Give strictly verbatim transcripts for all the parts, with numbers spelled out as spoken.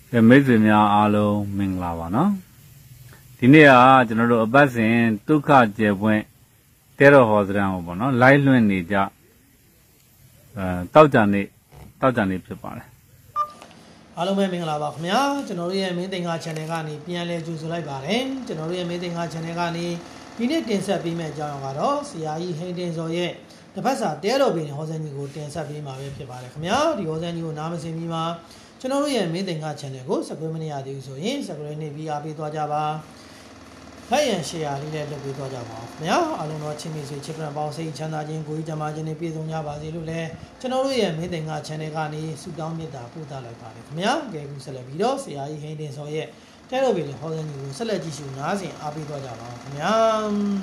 The Mizimia Alo Minglavana. Tinea, General Basin, Tuka Jewent, Terror Hosran Obana, Lailu Nija, Taujani, Taujani Pipane. Hello, Mingla Mia, General meeting our Chanegani, Pianle Jusulai Baren, General meeting our Chanegani, Pinit in Sapime Jangaro, C I E Hayden Zoye. The Passa, Dero being Hosanigo, Ten Sapima, Pipamia, the Hosanigo Namasimima, General meeting our Chanego, Sakumania, the Usoin, Sakurani via Pitojava. Hey, and she are related with Tojava. Now, I don't know what Chimney Chicken about say Chana Jin Guijamajin Pizonava Zilule, Chanoria meeting at Chanegani, Sudan Mita, Puta like Panic. Mia gave him celebrities, C I E Hayden so yet. Terrible, holding you, Celebration, Nazi, Abidojava. Miam.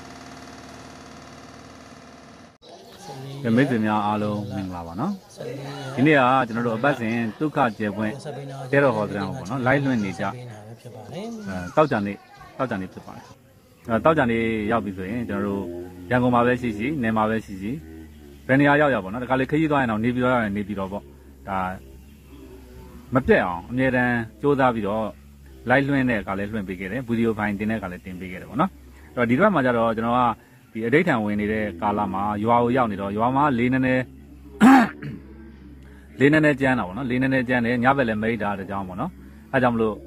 The Mizimia Alo Minglavana. Tinea, General Basin, Tuka Jewent, Terror Hosran, Lailu Nija, Taujani. Taujani Pipane. Taujani Yabi, General Yango Mavesi, Nemavesi, Penia Yabona, the Kaliki and Nibira and Nibirobo. Mateo, near than Joda, Lailu and Kalesman Bigger, Budio Pine Dinner Kalatin Bigger. So, the Ramajaro, Genoa, the daytime when it Kalama, you are Yanito, you are my Linane Linane Jana, Linane Jana, Yavel made out of Jamona. Adamlo,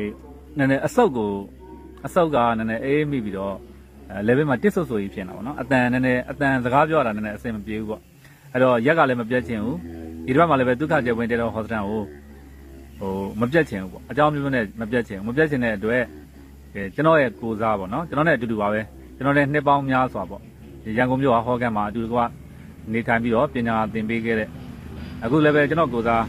a Sogo. A soga and an A Mibido, living my disso if you know, at then at then the Gavio and the same view. I know Yagalem objection, Irama Leveduka went to Hosran or Mobjection, a John Mobjection, Mobjection, do it. Genoa Kuzabo, no? Genoa to do away. Genoa Nebam Yasabo. The young Gomio Hogama do what? Need time be up in a thing big. A good level, Genoa Goza.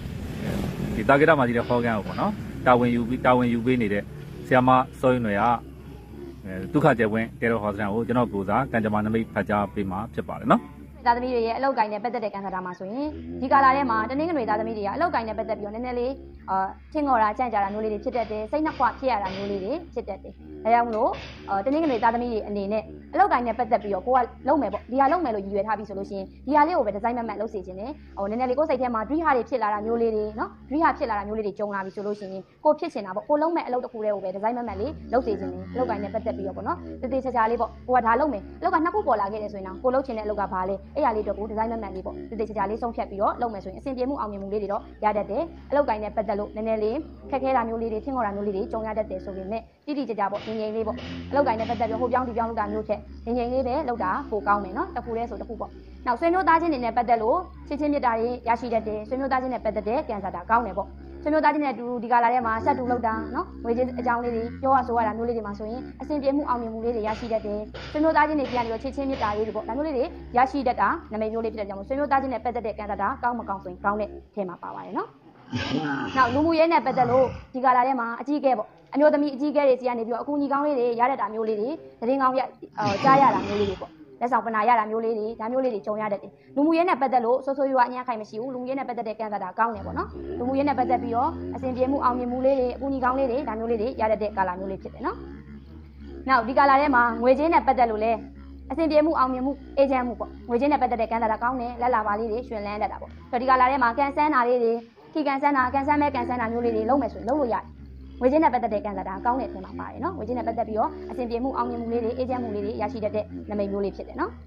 The Dagama did a Hogan, no? That when you that when you win it. Siama Soinoya Tuka Jewent, Terror Hosran, General Goza, Kanjamanami, Paja, Pima, Chapano. That media, low guy, better than Ramasoin. Digalama, the name of the media, low guy, better than Nelly, Tingora, Chanja, and Nully, Chitete, Saint Aqua, Kia, and Nully, Chitete. I am low, the name of the media, and in low guy, better be your low mebo, the low mellow, you had happy solution. The alley over the Simon Mellow Station, or Nelly goes like him, three hundred Chilla and Nully, no, three hundred Chilla and Nully, Jonah solution, go pitching about Polo Mellow the Kure over the Simon Melly, low season, low guy, better be your no, the days are live, what hello me, look at Napola, get us now, Polo Chin, look at Pale. A little designer man, the digitally some capital, low measuring, simply move on your little, the other day, a low guy never pedalo, Nenelli, Kakera, new lady, thing or a new lady, John other day, so we met, did it jab in a label. A low guy never pedal, who young, young, young, new check, in a label, low da, who come in, the fullest of the football. Now, so no dozen in a pedalo, sitting the day, Yashi that day, so no dozen a pedal day, can't that countable. So no dozen do the Galarema, set to low down, no, which is a young lady, you are so and nully masoin, a simply move on your lady, Yashi that day. So no dozen if you are chitting it, I will, and lady, Yashi that are, and maybe you live at so no dozen a pedal day, Canada, come accounting, found it, came up our, no. Now, Lumuyan a pedalo, the Galarema, a tea gable. I know the meat tea is and if you are Kuni Gangli, Yada Mulidi, the ring of Jaya Mulidi. That's how when I am Mulidi, Damulidi, Joyada. Lumuyan a pedalo, so you are Yakamisu, Lumuyan a pedal Canada, Gangabo, no? Lumuyan a pedapio, as in Yamu Ami Mulidi, Kuni Gangli, Damulidi, Yada de Galamulidi, no? Now, the Galarema, Wajin a pedalule. As in Yamu Ami Ajamu, Wajin a pedal Canada County, La Valley, she landed up. So the Galarema can send a lady, he can send a can send a can send a Mulidi, low measure, low yard. Within a better day can that count it from a no, within a better bio, as in the move on Mulidi, Ajamuli, Yashi the day, the may you live it, no?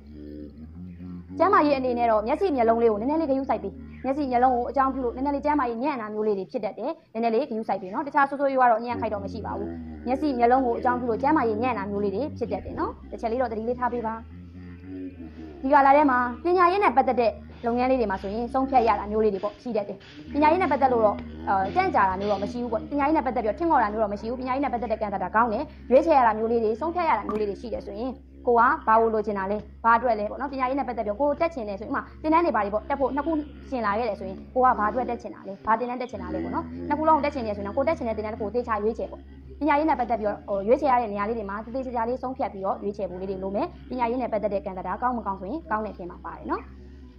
Jama in the narrow, Yassin Yellow, and Nelly you side. Yassin Yellow, Jam Blue, and Nelly Jama in Yan and Mulidi, chit that day, and Nelly you side, no? The child so you are on Yan Kaido Mashiba. Yassin Yellow, Jam Blue, Jama in Yan and Mulidi, chit that day, no? The Chalito, the Lit Happy Bar. You are Lama, Pina in a better day. Long lady Masoin, some Pia and Nully, she did it. Pina in a better law, Janja and Nuro Mashi, Pina in a better Tingo and Nuro Mashi, Pina in a better Canada County, Rich hair and Nully, some Pia and Nully, she does in. Goa, Paolo Genale, Padre, not Pina in a better go touching as ma, then anybody but Tapo Napu Sina, Goa, Padre Decinale, Padin Decinale, no? Napulon Decin as we know, Decin at the Napo, they are reachable. Pina in a better or Rich hair and Yali, Ma, this is Yali, some Capio, reachable, Lume, Pina in a better Canada, County, County came up by, no?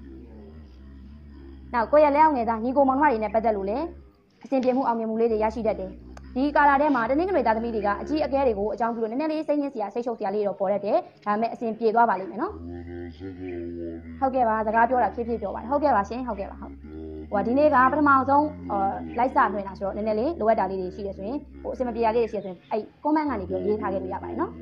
Now, Koya Leonga, Nigo Monmari in a pedalule, simply move on Mule, Yashi that day. The Galadema, the name of the media, G. Agarigo, John Blue, and Nelly saying, yes, I shall see a little for a day, and met Saint Piero Valley, you know. How gave us a radio at Pipi, how gave us saying, how gave us. ဟိုဒီနေ့ကပထမဆုံးလိုက်စာလွှင့်တာဆိုတော့နည်းနည်းလေးလိုအပ်တာလေးတွေရှိတယ်ဆိုရင်ဟိုအစမပြေတာလေးတွေရှိတယ်ဆိုရင်အဲ့ comment ကနေပြီးရေးထားခဲ့လို့ရပါတယ်နော်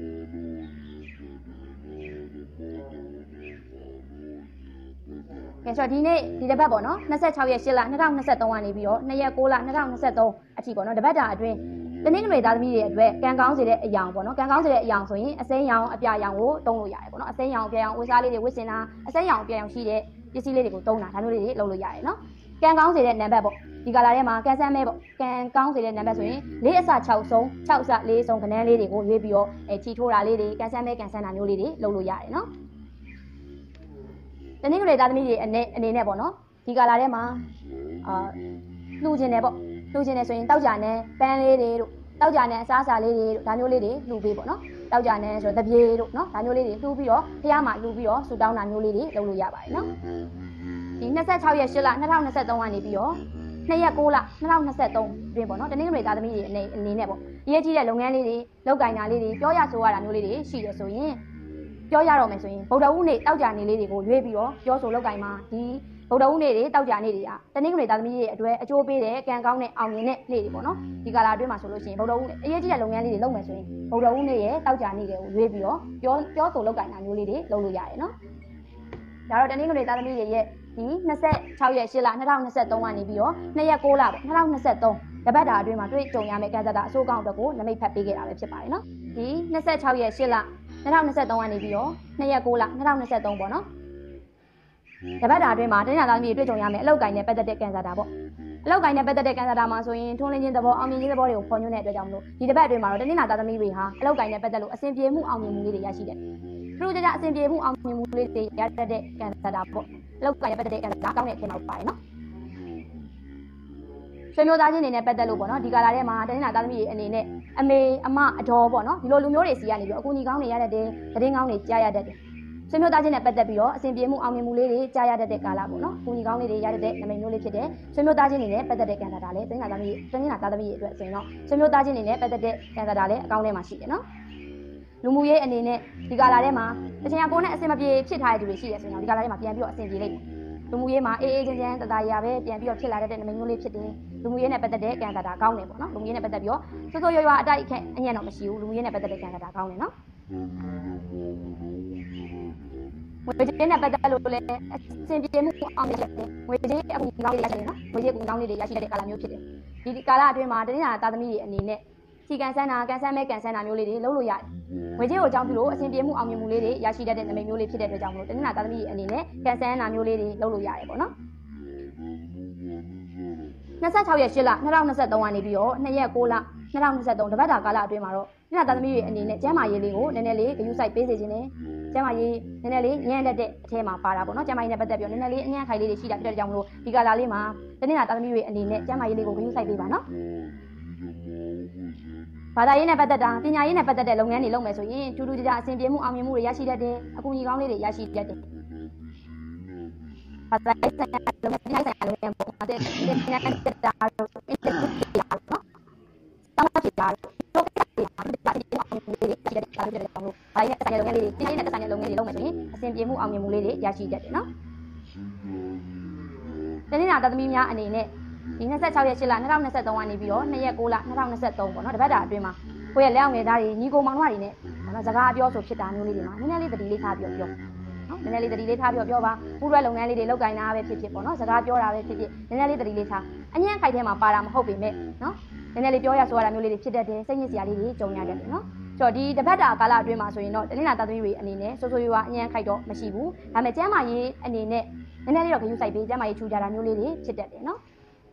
ကဲဆိုတော့ဒီနေ့ဒီတစ်ပတ်ပေါ့နော်နှစ်၆ရက်၈လ၂၀၂၃ကနေပြီးတော့၂ရက်၉လ၂၀၂၃အထိပေါ့နော်တစ်ပတ်တာအတွင်းတနင်္ဂနွေသားသမီးတွေအတွက်ကံကောင်းစေတဲ့အယောင်ပေါ့နော်ကံကောင်းစေတဲ့အယောင်ဆိုရင်အစိမ်းရောင်အပြာရောင်ကိုတုံးလို့ရတယ်ပေါ့နော်အစိမ်းရောင်အပြာရောင်ဝတ်စားလေးတွေဝတ်ဆင်တာအစိမ်းရောင်အပြာရောင်ရှိတဲ့ပစ္စည်းလေးတွေကိုတုံးတာဒါမျိုးလေးတွေလုပ်လို့ရတယ်နော်ကံကောင်းစေတဲ့နံပါတ်ပေါ့ဒီကာလာထဲမှာကံစမ်းမဲပေါ့ကံကောင်းစေတဲ့နံပါတ်ဆိုရင်၄အစ၆ဆုံး၆အစ၄ဆုံးခဏန်းလေးတွေကိုရွေးပြီးတော့အဲချီထိုးတာလေးတွေကံစမ်းမဲကံစမ်းတာမျိုးလေးတွေလုပ်လို့ရတယ်နော်တနင်္ဂနွေသားသမီးတွေအနေအနေနဲ့ပေါ့နော်ဒီကာလာထဲမှာအာလှူခြင်းတယ်ပေါ့လှူခြင်းတယ်ဆိုရင်တောက်ကြနဲ့ပန်းလေးတွေတို့တောက်ကြနဲ့အစားအစာလေးတွေတို့ဒါမျိုးလေးတွေလှူပေးပေါ့နော်တောက်ကြနဲ့ဆိုတော့တပြေတို့နော်ဒါမျိုးလေးတွေလှူပြီးတော့ဖះမှာလှူပြီးတော့ဆူတောင်းတာမျိုးလေးတွေလုပ်လို့ရပါတယ်နော်ဒီ၂၆ရက်၈လ၂၀၂၃ကနေပြီးတော့၂ရက်၉လ၂၀၂၃တွင်ပေါ့နော်တနင်္ဂနွေသားသမီးတွေအနေအနေနဲ့ပေါ့အရေးကြီးတဲ့လုပ်ငန်းလေးတွေလုပ်ကင်တာလေးတွေပြောရဆိုရတာမျိုးလေးတွေရှိတယ်ဆိုရင်ပြောရတော့မယ်ဆိုရင်ဗုဒ္ဓဦးနေ့တောက်ကြနေလေးတွေကိုရွေးပြီးတော့ပြောဆိုလုပ်ကင်မှာဒီဗုဒ္ဓဦးနေ့တွေတောက်ကြနေတွေကတနင်္ဂနွေသားသမီးတွေအတွက်အကျိုးပေးတဲ့ကံကောင်းတဲ့အောင်မြင်တဲ့နေ့တွေပေါ့နော်ဒီကာလအတွင်းမှာဆိုလို့ရှိရင်ဗုဒ္ဓဦးအရေးကြီးတဲ့လုပ်ငန်းလေးတွေလုပ်မယ်ဆိုရင်ဗုဒ္ဓဦးနေ့ရဲ့တောက်ကြနေတွေကိုရွေးပြီးတော့ပြောပြောဆိုလုပ်ကင်တာမျိုးလေးတွေလုပ်လို့ရတယ်နော်ဒါတော့တနင်္ဂနွေသားသမီးတွေရဲ့ဒီ၂၆ရက်၈လ၂၀၂၃ကနေပြီးတော့၂ရက်၉လပေါ့၂၀၂၃တပတ်တာအတွင်းမှာတွေ့ကြုံရမယ့်ကံစတာအစိုးကောင်းအတွက်ကိုနမိတ်ဖတ်ပေးခဲ့တာပဲဖြစ်ပါတယ်နော်ဒီ၂၆ရက်၈လ၂၀၂၃ကနေပြီးတော့၂ရက်၉လ၂၀၂၃ပေါ့နော်တပတ်တာအတွင်းမှာတနင်္လာသားသမီးတွေတွေ့ကြုံရမယ့်အလောက်ကိုင်းနဲ့ပတ်သက်တဲ့ကံစတာပေါ့အလောက်ကိုင်းနဲ့ပတ်သက်တဲ့ကံစတာမှာဆိုရင်ထွန်းလင်းခြင်းသဘောအောင်မြင်ခြင်းသဘောတွေကိုဖော်ညွှန်းတဲ့အတွက်ကြောင့်မလို့ဒီတပတ်အတွင်းမှာတော့တနင်္လာသားသမီးတွေဟာအလောက်ကိုင်းနဲ့ပတ်သက်လို့အစဉ်ပြေမှုအောင်မြင်မှုလေးတွေရရှိတယ်သူတို့ကြကြအစဉ်ပြေမှုအောင်မြင်မှုလေးတွေရတတ်တဲ့ကံစတာပေါ့အလောက်ကိုင်းနဲ့ပတ်သက်တဲ့ကံစတာကောင်းတဲ့အထင်မှာပါတယ်နော်ဆွေမျိုးသားချင်းတွေနဲ့ပတ်သက်လို့ပေါ့နော်ဒီကာလာထဲမှာတနင်္လာသားသမီးတွေအနေနဲ့အမေအမအတော်ပေါ့နော်ဒီလိုလူမျိုးတွေစီကနေပြီးတော့အကူအညီကောင်းတွေရတတ်တယ်သတင်းကောင်းတွေကြားရတတ်တယ်ဆွေမျိုးသားချင်းနဲ့ပတ်သက်ပြီးတော့အစဉ်ပြေမှုအောင်မြင်မှုလေးတွေကြားရတတ်တဲ့ကာလပေါ့နော်အကူအညီကောင်းလေးတွေရတတ်တဲ့နာမည်မျိုးလေးဖြစ်တဲ့ဆွေမျိုးသားချင်းတွေနဲ့ပတ်သက်တဲ့ကံစတာလည်းတနင်္လာသားသမီးတနင်္လာသားသမီးတွေအတွက်ဆိုရင်တော့ဆွေမျိုးသားချင်းတွေနဲ့ပတ်သက်တဲ့ကံစတာလည်းအကောင်းထဲမှာရှိတယ်နော်လူမှုရေးအနေနဲ့ဒီကာလာထဲမှာတချင်အကိုနဲ့အစဉ်မပြေဖြစ်ထားတဲ့သူတွေရှိရဆိုရင်တော့ဒီကာလာထဲမှာပြန်ပြီးတော့အစဉ်ပြေလိုက်လူမှုရေးမှာအေးအေးချမ်းချမ်းတသားရာပဲပြန်ပြီးတော့ဖြစ်လာတဲ့နာမည်မျိုးလေးဖြစ်တယ်လူမှုရေးနဲ့ပတ်သက်တဲ့ကံစတာကောင်းတယ်ပေါ့နော်လူမှုရေးနဲ့ပတ်သက်ပြီးတော့စိုးစိုးရွားရွားအတိုက်အခက်အညံ့တော့မရှိဘူးလူမှုရေးနဲ့ပတ်သက်တဲ့ကံစတာကောင်းတယ်နော်ငွေကြေးနဲ့ပတ်သက်လို့လည်းအဆင်ပြေမှုအောင်မြင်တယ်ငွေကြေးအကူအညီကောင်းလေးရရှိတယ်နော်ငွေကြေးအကူအညီကောင်းလေးတွေရရှိတဲ့ကာလမျိုးဖြစ်တယ်ဒီကာလအတွင်းမှာတနင်္လာသားသမီးတွေအနေနဲ့စီကန်ဆန်းတာကန်ဆန်းမဲကန်ဆန်းတာမျိုးလေးတွေလုပ်လို့ရတယ်ငွေကြေးကိုအကြောင်းပြုလို့အဆင်ပြေမှုအောင်မြင်မှုလေးတွေရရှိတတ်တဲ့နာမည်မျိုးလေးဖြစ်တဲ့အတွက်ကြောင့်မလို့တနင်္လာသားသမီးတွေအနေနဲ့ကန်ဆန်းတာမျိုးလေးတွေလုပ်လို့ရတယ်ပေါ့နော်၂၆ရက်၈လ၂၀၂၃ကနေပြီးတော့၂ရက်၉လ၂၀၂၃တပတ်တာကာလအတွင်းမှာတော့တနင်္လာသားသမီးတွေအနေနဲ့ကျမ်းမာရေးလေးကိုနည်းနည်းလေးဂရုစိုက်ပေးစေခြင်းနဲ့ကျမ်းမာရေးနည်းနည်းလေးညံ့တတ်တဲ့အထဲမှာပါတာပေါ့နော်ကျမ်းမာရေးနဲ့ပတ်သက်ပြီးတော့နည်းနည်းလေးအညံ့ခိုင်လေးတွေရှိတာဖြစ်တဲ့ကြောင့်မလို့ဒီကာလလေးမှာတနင်္လာသားသမီးတွေအနေနဲ့ကျမ်းမာရေးလေးကိုဂရုစိုက်ပေးပါနော်ဘာသာရေးနဲ့ပတ်သက်တာပညာရေးနဲ့ပတ်သက်တဲ့လုပ်ငန်းတွေလုပ်မယ်ဆိုရင်ထူးထူးခြားခြားအဆင်ပြေမှုအောင်မြင်မှုတွေရရှိတတ်တယ်အကူအညီကောင်းလေးတွေရရှိတတ်တယ်ဘာသာရေးဆိုင်ရာလုပ်ငန်းဆိုင်ရာလုပ်ငန်းပေါ့ဒါတဲ့ဒီနေ့တက်တာတော့အစ်စ်ပြရအောင်နော်တောင်းချတာတော့ပြရအောင်ဒါဒီအောင်မြင်မှုလေးတွေရရှိတတ်တယ်ဘာလို့လဲဆိုတော့ဘာရေးဆိုင်ရာလုပ်ငန်းလေးတွေဒီနေ့နဲ့ဆိုင်ရာလုပ်ငန်းတွေလုပ်မယ်ဆိုရင်အဆင်ပြေမှုအောင်မြင်မှုလေးတွေရရှိတတ်တယ်နော်တနင်္လာသားသမီးများအနေနဲ့ဒီ၂၆ရက်၈လ၂၀၂၃ကနေပြီးတော့၂ရက်၉လ၂၀၂၃ပေါ့နော်တပတ်တာအတွင်းမှာကိုယ့်ရဲ့လက်အောင်ငယ်သားတွေညီကိုမောင်နှမတွေနဲ့ဘာလို့စကားပြောဆိုဖြစ်တာမျိုးလေးတွေမှာနည်းနည်းလေးတတိလေးထားပြီးပြောနော်နည်းနည်းလေးတတိလေးထားပြီးပြောပါပူးတွဲလုပ်ငန်းလေးတွေလုပ်ကိုင်တာပဲဖြစ်ဖြစ်ပေါ့နော်စကားပြောတာပဲဖြစ်ဖြစ်နည်းနည်းလေးတတိလေးထားအညံ့ခိုက်ထဲမှာပါတာမဟုတ်ပေမဲ့နော်နည်းနည်းလေးပြောရဆိုရတာမျိုးလေးတွေဖြစ်တတ်တယ်စိတ်ညစ်စရာလေးတွေကြုံရတတ်တယ်နော်ဆိုတော့ဒီတပတ်တာကာလအတွင်းမှာဆိုရင်တော့တနင်္လာသားသမီးတွေအနေနဲ့စိုးစိုးရွားရွားအညံ့ခိုက်တော့မရှိဘူးဒါပေမဲ့ကျမ်းမာရေးအနေနဲ့နည်းနည်းလေးတော့ဂရုစိုက်ပေးကျမ်းမာရေးထူကြတာမျိုးလေးတွေဖြစ်တတ်တယ်နော်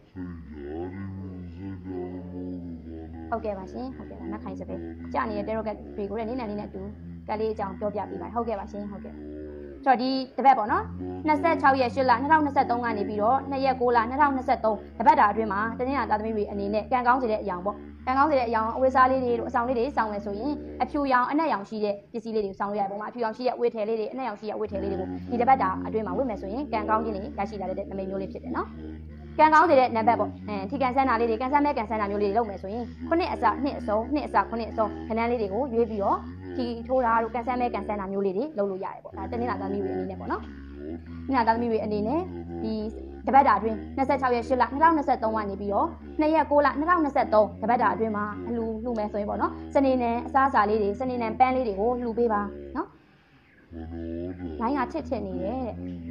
ဟုတ်ကဲ့ပါရှင်ဟုတ်ကဲ့ပါနတ်ခိုင်စပယ်ကြာနေတဲ့ tarot တွေကိုလည်းနည်းနည်းလေးနဲ့တူကလေးအကြောင်းပြောပြပေးပါဟုတ်ကဲ့ပါရှင်ဟုတ်ကဲ့ဆိုတော့ဒီတပတ်ပေါ့နော်၂၆ရက်၈လ၂၀၂၃ကနေပြီးတော့၂ရက်၉လ၂၀၂၃တပတ်တာအတွင်းမှာတနင်္လာသားသမီးတွေအနေနဲ့ကံကောင်းစေတဲ့အရာပေါ့ကံကောင်းစေတဲ့အရာအဝတ်စားလေးတွေတို့အဆောင်လေးတွေစောင်းမယ်ဆိုရင်အဖြူရောင်အနက်ရောင်ရှိတဲ့ပစ္စည်းလေးတွေစောင်းလို့ရပုံမှာအဖြူရောင်ရှိတဲ့ဝတ်ထည်လေးတွေအနက်ရောင်ရှိတဲ့ဝတ်ထည်လေးတွေကိုဒီတပတ်တာအတွင်းမှာဝတ်မယ်ဆိုရင်ကံကောင်းခြင်းတွေရရှိလာတဲ့နာမည်မျိုးလေးဖြစ်တယ်နော်ကံကောင်းစေတဲ့နံပါတ်ပေါ့အဲထီကန်ဆန်းတာလေးတွေကန်ဆန်းမဲကန်ဆန်းတာမျိုးလေးတွေလုပ်မယ်ဆိုရင်ခုနှစ်အစနှစ်အစုံနှစ်အစခုနှစ်အစုံခဏန်းလေးတွေကိုရွေးပြီးတော့ဒီထိုးတာတို့ကန်ဆန်းမဲကန်ဆန်းတာမျိုးလေးတွေလုပ်လို့ရတယ်ပေါ့ဒါတနင်္လာသားသမီးတွေအနေနဲ့ပေါ့နော်တနင်္လာသားသမီးတွေအနေနဲ့ဒီတပတ်တာအတွင်း၂၆ရက်၈လ၂၀၂၃ကနေပြီးတော့၂ရက်၉လ၂၀၂၃တပတ်တာအတွင်းမှာအလှူလှူမယ်ဆိုရင်ပေါ့နော်စနေနဲ့အစားအစာလေးတွေစနေနဲ့ပန်းလေးတွေကိုလှူပေးပါနော်လိုင်းကချစ်ချစ်နေတယ်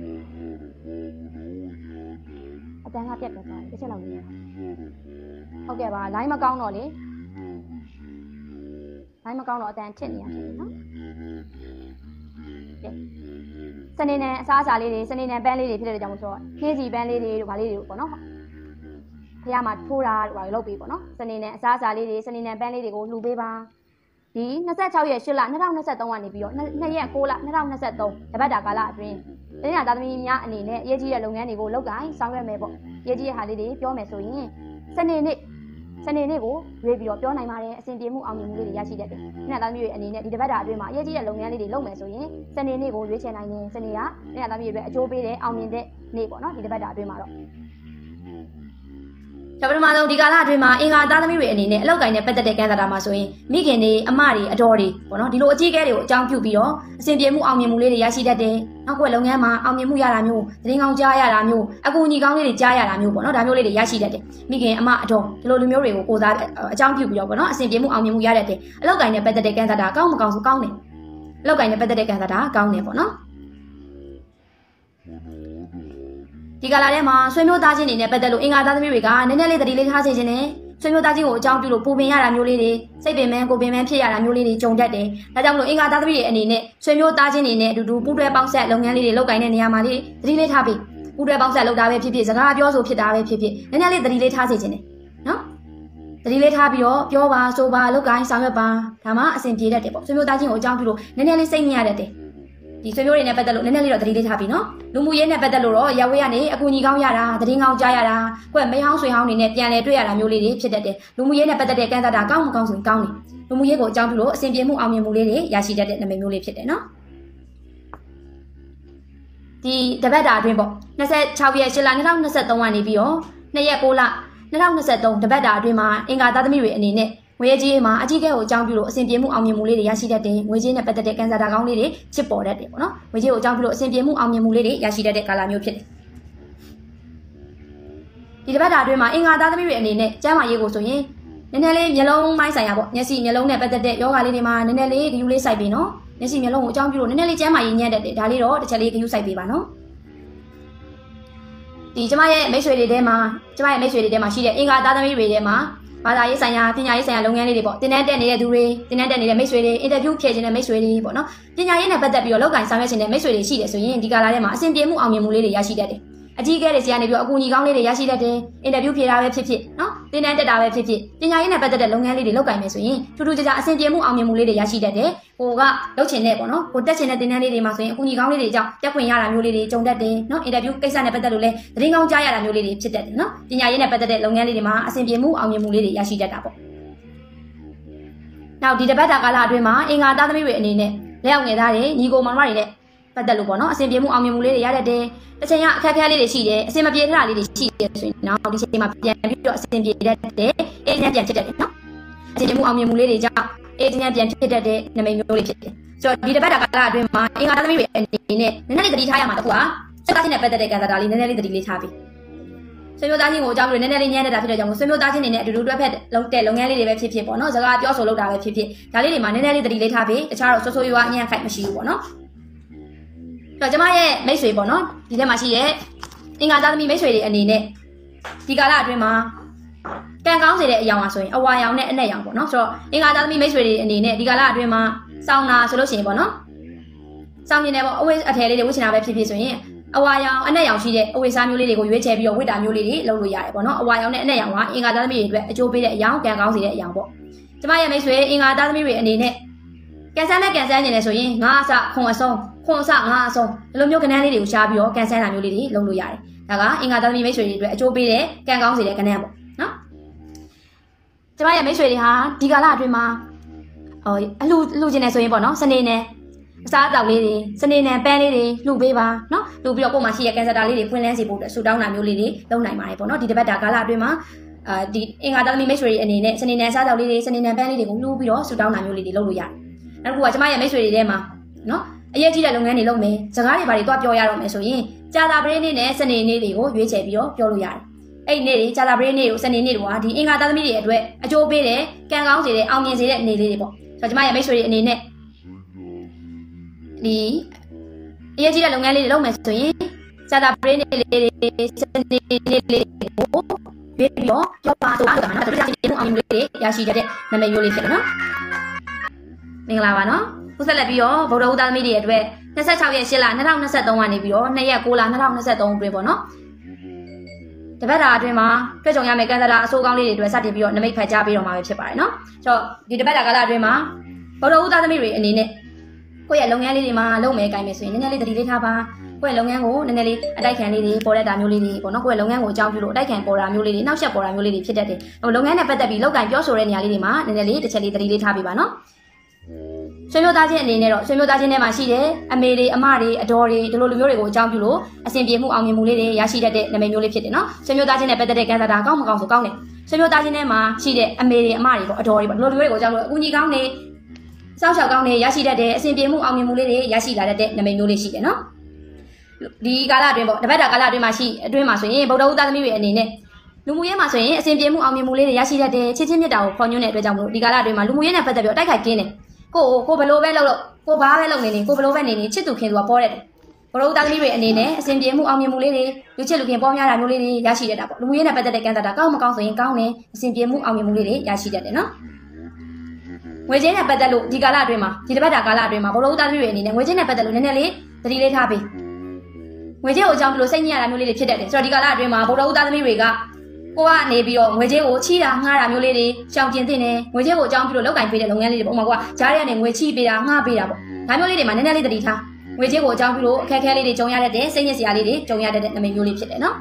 တဲ့အတန်းကပြတ်ပြတ်သွားတယ်တစ်ချက်လောက်နေဟုတ်ကဲ့ပါလိုင်းမကောင်းတော့လေလိုင်းမကောင်းတော့အတန်းချစ်နေရဖြစ်တယ်နော်စနေနဲ့အစားအစာလေးတွေစနေနဲ့ပန်းလေးတွေဖြစ်တဲ့ကြောင့်မို့ဆိုတော့ခင်းစီပန်းလေးတွေတို့ဗာလေးတွေပေါ့နော်ဖះမှာထိုးတာတို့ဗာလုပ်ပေးပေါ့နော်စနေနဲ့အစားအစာလေးတွေစနေနဲ့ပန်းလေးတွေကိုလှူပေးပါဒီ၂၆ရက်၈လ၂၀၂၃ကနေပြီးတော့၂ရက်၉လ၂၀၂၃တပတ်တာကာလအတွင်းတနင်္လာသားသမီးများအနေနဲ့အရေးကြီးတဲ့လုပ်ငန်းတွေကိုလုပ်ကိုင်ဆောင်ရွက်မယ်ပေါ့အရေးကြီးတဲ့ဟာလေးတွေပြောမယ်ဆိုရင်စနေနေ့စနေနေ့ကိုရွေးပြီးတော့ပြောနိုင်ပါတယ်အဆင်ပြေမှုအောင်မြင်မှုလေးတွေရရှိတတ်တယ်။နေ့သားသမီးတွေအနေနဲ့ဒီတပတ်တာအတွင်းမှာအရေးကြီးတဲ့လုပ်ငန်းလေးတွေလုပ်မယ်ဆိုရင်စနေနေ့ကိုရွေးချယ်နိုင်တယ်။စနေကနေ့သားသမီးတွေအတွက်အကျိုးပေးတဲ့အောင်မြင်တဲ့နေ့ပေါ့နော်ဒီတပတ်တာအတွင်းမှာတော့ပထမဆုံးဒီကာလအတွင်းမှာအင်္ဂါသားသမီးတွေအနေနဲ့အလောက်ကိုင်းနဲ့ပတ်သက်တဲ့ကံစားတာမှာဆိုရင်မိခင်တွေအမတွေအတော်တွေပေါ့နော်ဒီလိုအကြီးအကဲတွေကိုအကြောင်းပြုပြီးတော့အဆင်ပြေမှုအောင်မြင်မှုလေးတွေရရှိတတ်တယ်။နောက်ကွယ်လုပ်ငန်းမှာအောင်မြင်မှုရတာမျိုးသတင်းကောင်းကြားရတာမျိုးအကူအညီကောင်းလေးတွေကြားရတာမျိုးပေါ့နော်ဒါမျိုးလေးတွေရရှိတတ်တယ်။မိခင်အမအတော်ဒီလိုလူမျိုးတွေကိုကိုစားအကြောင်းပြုပြီးတော့ပေါ့နော်အဆင်ပြေမှုအောင်မြင်မှုရတတ်တယ်။အလောက်ကိုင်းနဲ့ပတ်သက်တဲ့ကံစားတာကောင်းမကောင်းဆိုကောင်းတယ်။အလောက်ကိုင်းနဲ့ပတ်သက်တဲ့ကံစားတာကောင်းတယ်ပေါ့နော်။ဒီကာလထဲမှာဆွေမျိုးသားချင်းတွေနဲ့ပတ်သက်လို့အင်္ဂါသားသမီးတွေကနည်းနည်းလေးတတိလေးထားစေခြင်းနဲ့ဆွေမျိုးသားချင်းကိုအကြောင်းပြုလို့ပူပင်ရတာမျိုးလေးတွေစိတ်ပင်ပန်းကိုပင်ပန်းဖြစ်ရတာမျိုးလေးတွေကြုံတတ်တယ်။ဒါကြောင့်မလို့အင်္ဂါသားသမီးတွေအနေနဲ့ဆွေမျိုးသားချင်းတွေနဲ့အတူတူပူးတွဲပေါင်းဆက်လုပ်ငန်းလေးတွေလုပ်ကိုင်တဲ့နေရာမှာလေးတတိလေးထားပြီးပူးတွဲပေါင်းဆက်လုပ်တာပဲဖြစ်ဖြစ်စကားပြောဆိုဖြစ်တာပဲဖြစ်ဖြစ်နည်းနည်းလေးတတိလေးထားစေခြင်းနဲ့နော်တတိလေးထားပြီးတော့ပြောပါဆိုပါလုပ်ကိုင်ဆောင်ရွက်ပါဒါမှအဆင်ပြေတတ်တယ်ပေါ့ဆွေမျိုးသားချင်းကိုအကြောင်းပြုလို့နည်းနည်းလေးစိတ်ညစ်ရတတ်တယ်ဒီဆွေမျိုးတွေနဲ့ပတ်သက်လို့နည်းနည်းလေးတော့တတိလေးထားပြီးနော်လူမှုရေးနဲ့ပတ်သက်လို့တော့ရဝေးကနေအကူအညီကောင်းရတာသတင်းကောင်းကြားရတာကွက်မိဟောင်းဆွေဟောင်းတွေနဲ့ပြန်လည်တွေ့ရတာမျိုးလေးတွေဖြစ်တတ်တယ်လူမှုရေးနဲ့ပတ်သက်တဲ့ကံစားတာကောင်းမကောင်းဆိုရင်ကောင်းတယ်လူမှုရေးကိုအကြောင်းပြုလို့အဆင်ပြေမှုအောင်မြင်မှုလေးတွေရရှိတတ်တဲ့နာမည်မျိုးလေးဖြစ်တယ်နော်ဒီတပတ်တာအတွင်းပေါ့၂၆ရက်၈လ၂၀၂၃ကနေပြီးတော့၂ရက်၉လ၂၀၂၃တပတ်တာအတွင်းမှာအင်္ဂါသားသမီးတွေအနေနဲ့ငွေကြေးမှာအကြီးအကဲကိုအကြောင်းပြုလို့အဆင်ပြေမှုအောင်မြင်မှုလေးတွေရရှိတတ်တယ်ငွေကြေးနဲ့ပတ်သက်တဲ့ကံစားတာကောင်းလေးတွေဖြစ်ပေါ်တတ်တယ်ပေါ့နော်ငွေကြေးကိုအကြောင်းပြုလို့အဆင်ပြေမှုအောင်မြင်မှုလေးတွေရရှိတတ်တဲ့ကာလမျိုးဖြစ်တယ်ဒီတစ်ပတ်တာအတွင်းမှာအင်္ဂါသားသမီးတွေအနေနဲ့ကျန်းမာရေးကိုဆိုရင်နည်းနည်းလေးမျက်လုံးပိုင်းဆိုင်ရာပေါ့မျက်စိမျက်လုံးနဲ့ပတ်သက်တဲ့ယောဂလေးတွေမှာနည်းနည်းလေးဂရုလေးစိုက်ပေးနော်မျက်စိမျက်လုံးကိုအကြောင်းပြုလို့နည်းနည်းလေးကျန်းမာရေးညံ့တတ်တယ်ဒါလေးတော့တစ်ချက်လေးဂရုစိုက်ပေးပါနော်ဒီကျမရဲ့မိတ်ဆွေတွေထဲမှာကျမရဲ့မိတ်ဆွေတွေထဲမှာရှိတဲ့အင်္ဂါသားသမီးတွေထဲမှာဘာသာရေးဆိုင်ရာပညာရေးဆိုင်ရာလုပ်ငန်းလေးတွေပေါ့တင်တန်းတက်နေတဲ့သူတွေတင်တန်းတက်နေတဲ့မိတ်ဆွေတွေအင်တာဗျူးဖြည့်ခြင်းတဲ့မိတ်ဆွေတွေပေါ့နော်ပညာရေးနဲ့ပတ်သက်ပြီးတော့လောက်ကိုင်ဆောင်ရွက်ခြင်းတဲ့မိတ်ဆွေတွေရှိတယ်ဆိုရင်ဒီကာလထဲမှာအဆင်ပြေမှုအောင်မြင်မှုလေးတွေရရှိတတ်တယ်အကြီးအကဲတွေစီကနေပြီးတော့အကူအညီကောင်းလေးတွေရရှိတတ်တယ်အင်တာဗျူးဖြည့်တာပဲဖြစ်ဖြစ်နော်တင်တန်းတက်တာပဲဖြစ်ဖြစ်ပညာရေးနဲ့ပတ်သက်တဲ့လုပ်ငန်းလေးတွေလောက်ကိုင်မယ်ဆိုရင်ထူးထူးခြားခြားအဆင်ပြေမှုအောင်မြင်မှုလေးတွေရရှိတတ်တယ်ဟိုကလုပ်ချင်တဲ့ပေါ့နော်ဟိုတက်ချင်တဲ့တင်တန်းလေးတွေမှာဆိုရင်အကူအညီကောင်းလေးတွေအကြောင်းတက်ခွင့်ရတာမျိုးလေးတွေကြုံတတ်တယ်နော်အင်တာဗျူးကိစ္စနဲ့ပတ်သက်လို့လဲသတင်းကောင်းကြားရတာမျိုးလေးတွေဖြစ်တတ်တယ်နော်ပညာရေးနဲ့ပတ်သက်တဲ့လုပ်ငန်းလေးတွေမှာအဆင်ပြေမှုအောင်မြင်မှုလေးတွေရရှိတတ်တာပေါ့နောက်ဒီတပတ်တာကာလအတွင်းမှာအင်္ဂါသားသမီးတွေအနေနဲ့လက်အောင်ငယ်သားတွေညီကိုမောင်မတွေနဲ့ပတ်သက်လို့ပေါ့နော်အဆင်ပြေမှုအောင်မြင်မှုလေးတွေရတတ်တယ်တစ်ချိန်ကအခက်အခဲလေးတွေရှိတယ်အဆင်မပြေထတာလေးတွေရှိတယ်ဆိုရင်နောက်ဒီချိန်မှာပြန်ပြီးတော့အဆင်ပြေတတ်တယ်အေးချမ်းပြန်ဖြစ်တတ်တယ်နော်အဆင်ပြေမှုအောင်မြင်မှုလေးတွေကြောင့်အေးချမ်းပြန်ဖြစ်တတ်တဲ့နာမည်မျိုးလေးဖြစ်တယ်ဆိုတော့ဒီတပတ်တာကာလအတွင်းမှာအင်္ဂါသားသမီးတွေအနေနဲ့နည်းနည်းလေးသတိထားရမှာတခုကစက်သားချင်းနဲ့ပတ်သက်တဲ့ကံစားတာလေးနည်းနည်းလေးသတိလေးထားပြီးဆွေမျိုးသားချင်းကိုအကြောင်းပြုနည်းနည်းလေးညံ့နေတာဖြစ်တဲ့ကြောင့်ဆွေမျိုးသားချင်းတွေနဲ့အတူတူတွဲဖက်လုံးတဲ့လုပ်ငန်းလေးတွေပဲဖြစ်ဖြစ်ပေါ့နော်စကားပြောဆိုလုပ်တာပဲဖြစ်ဖြစ်ဒါလေးတွေမှာနည်းနည်းလေးသတိလေးထားပြီးတခြားတော့ဆိုးဆိုးရွားရွားအညံ့ခိုက်မရှိဘူးပေါ့နော်အဲ့တော့ကျမရဲ့မိတ်ဆွေပေါ့နော်ဒီထဲမှာရှိတဲ့အင်္ဂါသားသမီးမိတ်ဆွေတွေအနေနဲ့ဒီကာလအတွင်းမှာကံကောင်းစေတဲ့အယောင်ပါဆိုရင်အဝါရောင်နဲ့အနက်ရောင်ပေါ့နော်ဆိုတော့အင်္ဂါသားသမီးမိတ်ဆွေတွေအနေနဲ့ဒီကာလအတွင်းမှာစောင်းတာဆိုလို့ရှိရင်ပေါ့နော်စောင်းနေတယ်ပေါ့အဝတ်အထည်လေးတွေဝတ်ချင်တာပဲဖြစ်ဖြစ်ဆိုရင်အဝါရောင်အနက်ရောင်ရှိတဲ့အဝတ်စားမျိုးလေးတွေကိုရွေးချယ်ပြီးတော့ဝတ်တာမျိုးလေးတွေလုပ်လို့ရတယ်ပေါ့နော်အဝါရောင်နဲ့အနက်ရောင်ကအင်္ဂါသားသမီးတွေအတွက်အကျိုးပေးတဲ့အယောင်ကံကောင်းစေတဲ့အယောင်ပေါ့ကျမရဲ့မိတ်ဆွေအင်္ဂါသားသမီးတွေအနေနဲ့ကန်ဆန်းနဲ့ကန်ဆန်းနေတယ်ဆိုရင်ငါးအစခွန်အဆုံးခွန်အစငါးအဆုံးဒီလိုမျိုးကဏ္ဍလေးတွေကိုရှားပြီးတော့ကန်ဆန်းတာမျိုးလေးတွေလုပ်လို့ရတယ်ဒါကအင်္ဂါသားသမီးမိတ်ဆွေတွေအတွက်အကျိုးပေးတဲ့ကံကောင်းစေတဲ့ကဏ္ဍပေါ့နော်ကျမရဲ့မိတ်ဆွေတွေဟာဒီကာလအတွင်းမှာဟိုအလှလှကျင်နေဆိုရင်ပေါ့နော်စနေနဲ့အစားအသောက်လေးတွေစနေနဲ့ပန်းလေးတွေလှူပေးပါနော်လှူပြီးတော့ကိုယ်မှာရှိတဲ့ကန်ဆာတာလေးတွေဖွင့်လန်းစေဖို့အတွက်ဆူတောင်းတာမျိုးလေးတွေလုပ်နိုင်ပါတယ်ပေါ့နော်ဒီတစ်ပတ်တာကာလအတွင်းမှာအာဒီအင်္ဂါသားသမီးမိတ်ဆွေတွေအနေနဲ့စနေနဲ့အစားအသောက်လေးတွေစနေနဲ့ပန်းလေးတွေကိုလှူပြီးတော့ဆူတောင်းတာမျိုးလေးတွေလုပ်လို့ရတယ်နောက်တစ်ခုကကျမရဲ့မိတ်ဆွေတွေထဲမှာနော်အရေးကြီးတဲ့လုပ်ငန်းတွေလုပ်မယ်စကားတွေဘာတွေတွားပြောရတော့မယ်ဆိုရင်ကြာတာပရိနေ့နဲ့စနေနေ့တွေကိုရွေးချယ်ပြီးတော့ပြောလို့ရတယ်အဲ့ဒီနေ့တွေကြာတာပရိနေ့ကိုစနေနေ့တွေကဒီအင်္ဂါသားသမီးတွေအတွက်အကျိုးပေးတဲ့ကံကောင်းစေတဲ့အောင်မြင်စေတဲ့နေ့လေးတွေပေါ့ဆိုတော့ကျမရဲ့မိတ်ဆွေတွေအနေနဲ့ဒီအရေးကြီးတဲ့လုပ်ငန်းလေးတွေလုပ်မယ်ဆိုရင်ကြာတာပရိနေ့လေးတွေစနေနေ့လေးတွေကိုရွေးပြီးတော့ပြောပါဆိုတော့နော်တတိယနေ့အောင်မြင်လေးတွေရရှိတဲ့နာမည်မျိုးလေးဖြစ်တယ်နော်မင်္ဂလာပါနော်ခုဆက်လက်ပြီးတော့ဗုဒ္ဓဦးသားသမီးတွေအတွက်နှစ်ဆက်ခြောက်ရက်ရှစ်လနှစ်ထောင်နှစ်ဆယ်သုံးကနေပြီးတော့နှစ်ရက်ကိုလနှစ်ထောင်နှစ်ဆယ်သုံးအတွင်းပေါ့နော်တပတ်တာအတွင်းမှာတွေ့ကြုံရမယ့်ကံစတာအဆိုးကောင်းလေးတွေအတွက်စတင်ပြီးတော့နမိတ်ဖတ်ကြားပေးတော့မှာပဲဖြစ်ပါတယ်နော်ဆိုတော့ဒီတပတ်တာကာလအတွင်းမှာဗုဒ္ဓဦးသားသမီးတွေအနေနဲ့ကိုယ့်ရဲ့လုပ်ငန်းလေးတွေမှာလုပ်မယ်ကိုင်မယ်ဆိုရင်နည်းနည်းလေးတတိလေးထားပါကိုယ့်ရဲ့လုပ်ငန်းကိုနည်းနည်းလေးအတိုက်ခံလေးတွေပေါ်တဲ့တာမျိုးလေးတွေပေါ့နော်ကိုယ့်ရဲ့လုပ်ငန်းကိုအကြောင်းပြုလို့အတိုက်ခံပေါ်တာမျိုးလေးတွေနောက်ဆက်ပေါ်တာမျိုးလေးတွေဖြစ်တတ်တယ်ဟိုလုပ်ငန်းနဲ့ပတ်သက်ပြီးလုပ်ကင်ပြောဆိုတဲ့နေရာလေးတွေမှာနည်းနည်းလေးတစ်ချက်လေးတတိလေးထားပေးပါနော်ဆွေမျိုးသားချင်းအနေနဲ့တော့ဆွေမျိုးသားချင်းထဲမှာရှိတယ်အမေတွေအမတွေအတော်တွေဒီလိုလူမျိုးတွေကိုအကြောင်းပြုလို့အဆင်ပြေမှုအောင်မြင်မှုလေးတွေရရှိတတ်တဲ့နာမည်မျိုးလေးဖြစ်တယ်နော်ဆွေမျိုးသားချင်းနဲ့ပတ်သက်တဲ့ကံစတာကောင်းမကောင်းဆိုကောင်းတယ်ဆွေမျိုးသားချင်းထဲမှာရှိတဲ့အမေတွေအမတွေပေါ့အတော်တွေပေါ့ဒီလိုလူမျိုးတွေကိုအကြောင်းလို့အကူကြီးကောင်းနေစောက်ရှောက်ကောင်းနေရရှိတတ်တဲ့အဆင်ပြေမှုအောင်မြင်မှုလေးတွေရရှိလာတတ်တဲ့နာမည်မျိုးလေးရှိတယ်နော်ဒီကာလအတွင်းပေါ့တပတ်တာကာလအတွင်းမှာရှိအတွင်းမှာဆိုရင်ဗုဒ္ဓဦးသားသမီးတွေအနေနဲ့လူမှုရေးမှာဆိုရင်အဆင်ပြေမှုအောင်မြင်မှုလေးတွေရရှိတတ်တဲ့ချစ်ချင်းမြတ်တာကိုဖော်ညွှန်းတဲ့အတွက်ကြောင့်မို့ဒီကာလအတွင်းမှာလူမှုရေးနဲ့ပတ်သက်ပြီးတော့တိုက်ခိုက်ကင်းတယ်ကိုကိုဘယ်လိုပဲလုပ်လို့ကိုဘာပဲလုပ်နေနေကိုဘယ်လိုပဲနေနေချစ်သူခင်သူကပေါ်တဲ့ဘရိုသားသမီးတွေအနေနဲ့အဆင်ပြေမှုအောင်မြင်မှုလေးတွေလူချစ်လူခင်ပေါ်များတာမျိုးလေးတွေရရှိတတ်တာပေါ့လူမှုရေးနဲ့ပတ်သက်တဲ့ကံစတာကောင်းမကောင်းဆိုရင်ကောင်းတယ်အဆင်ပြေမှုအောင်မြင်မှုလေးတွေရရှိတတ်တယ်နော်ငွေကြေးနဲ့ပတ်သက်လို့ဒီကာလအတွင်းမှာဒီတစ်ပတ်တာကာလအတွင်းမှာဘရိုသားသမီးတွေအနေနဲ့ငွေကြေးနဲ့ပတ်သက်လို့နည်းနည်းလေးသတိလေးထားပေးငွေကြေးကိုအကြောင်းပြုလို့စိတ်ညစ်ရတာမျိုးလေးတွေဖြစ်တတ်တယ်ဆိုတော့ဒီကာလအတွင်းမှာဘရိုသားသမီးတွေကကိုကနေပြီးတော့ငွေကြေးကိုချီးတာငှားတာမျိုးလေးတွေရှောင်ကျင်သင့်တယ်ငွေကြေးကိုအကြောင်းပြုလို့လောက်ကင်ပေးတဲ့လုပ်ငန်းလေးတွေပေါ့ဥပမာကဂျားရကနေငွေချီးပေးတာငှားပေးတာပေါ့ဒါမျိုးလေးတွေမှာနည်းနည်းလေးသတိထားငွေကြေးကိုအကြောင်းပြုလို့အခက်အခဲလေးတွေကြုံရတတ်တယ်စိတ်ညစ်စရာလေးတွေကြုံရတတ်တဲ့နာမည်မျိုးလေးဖြစ်တယ်နော်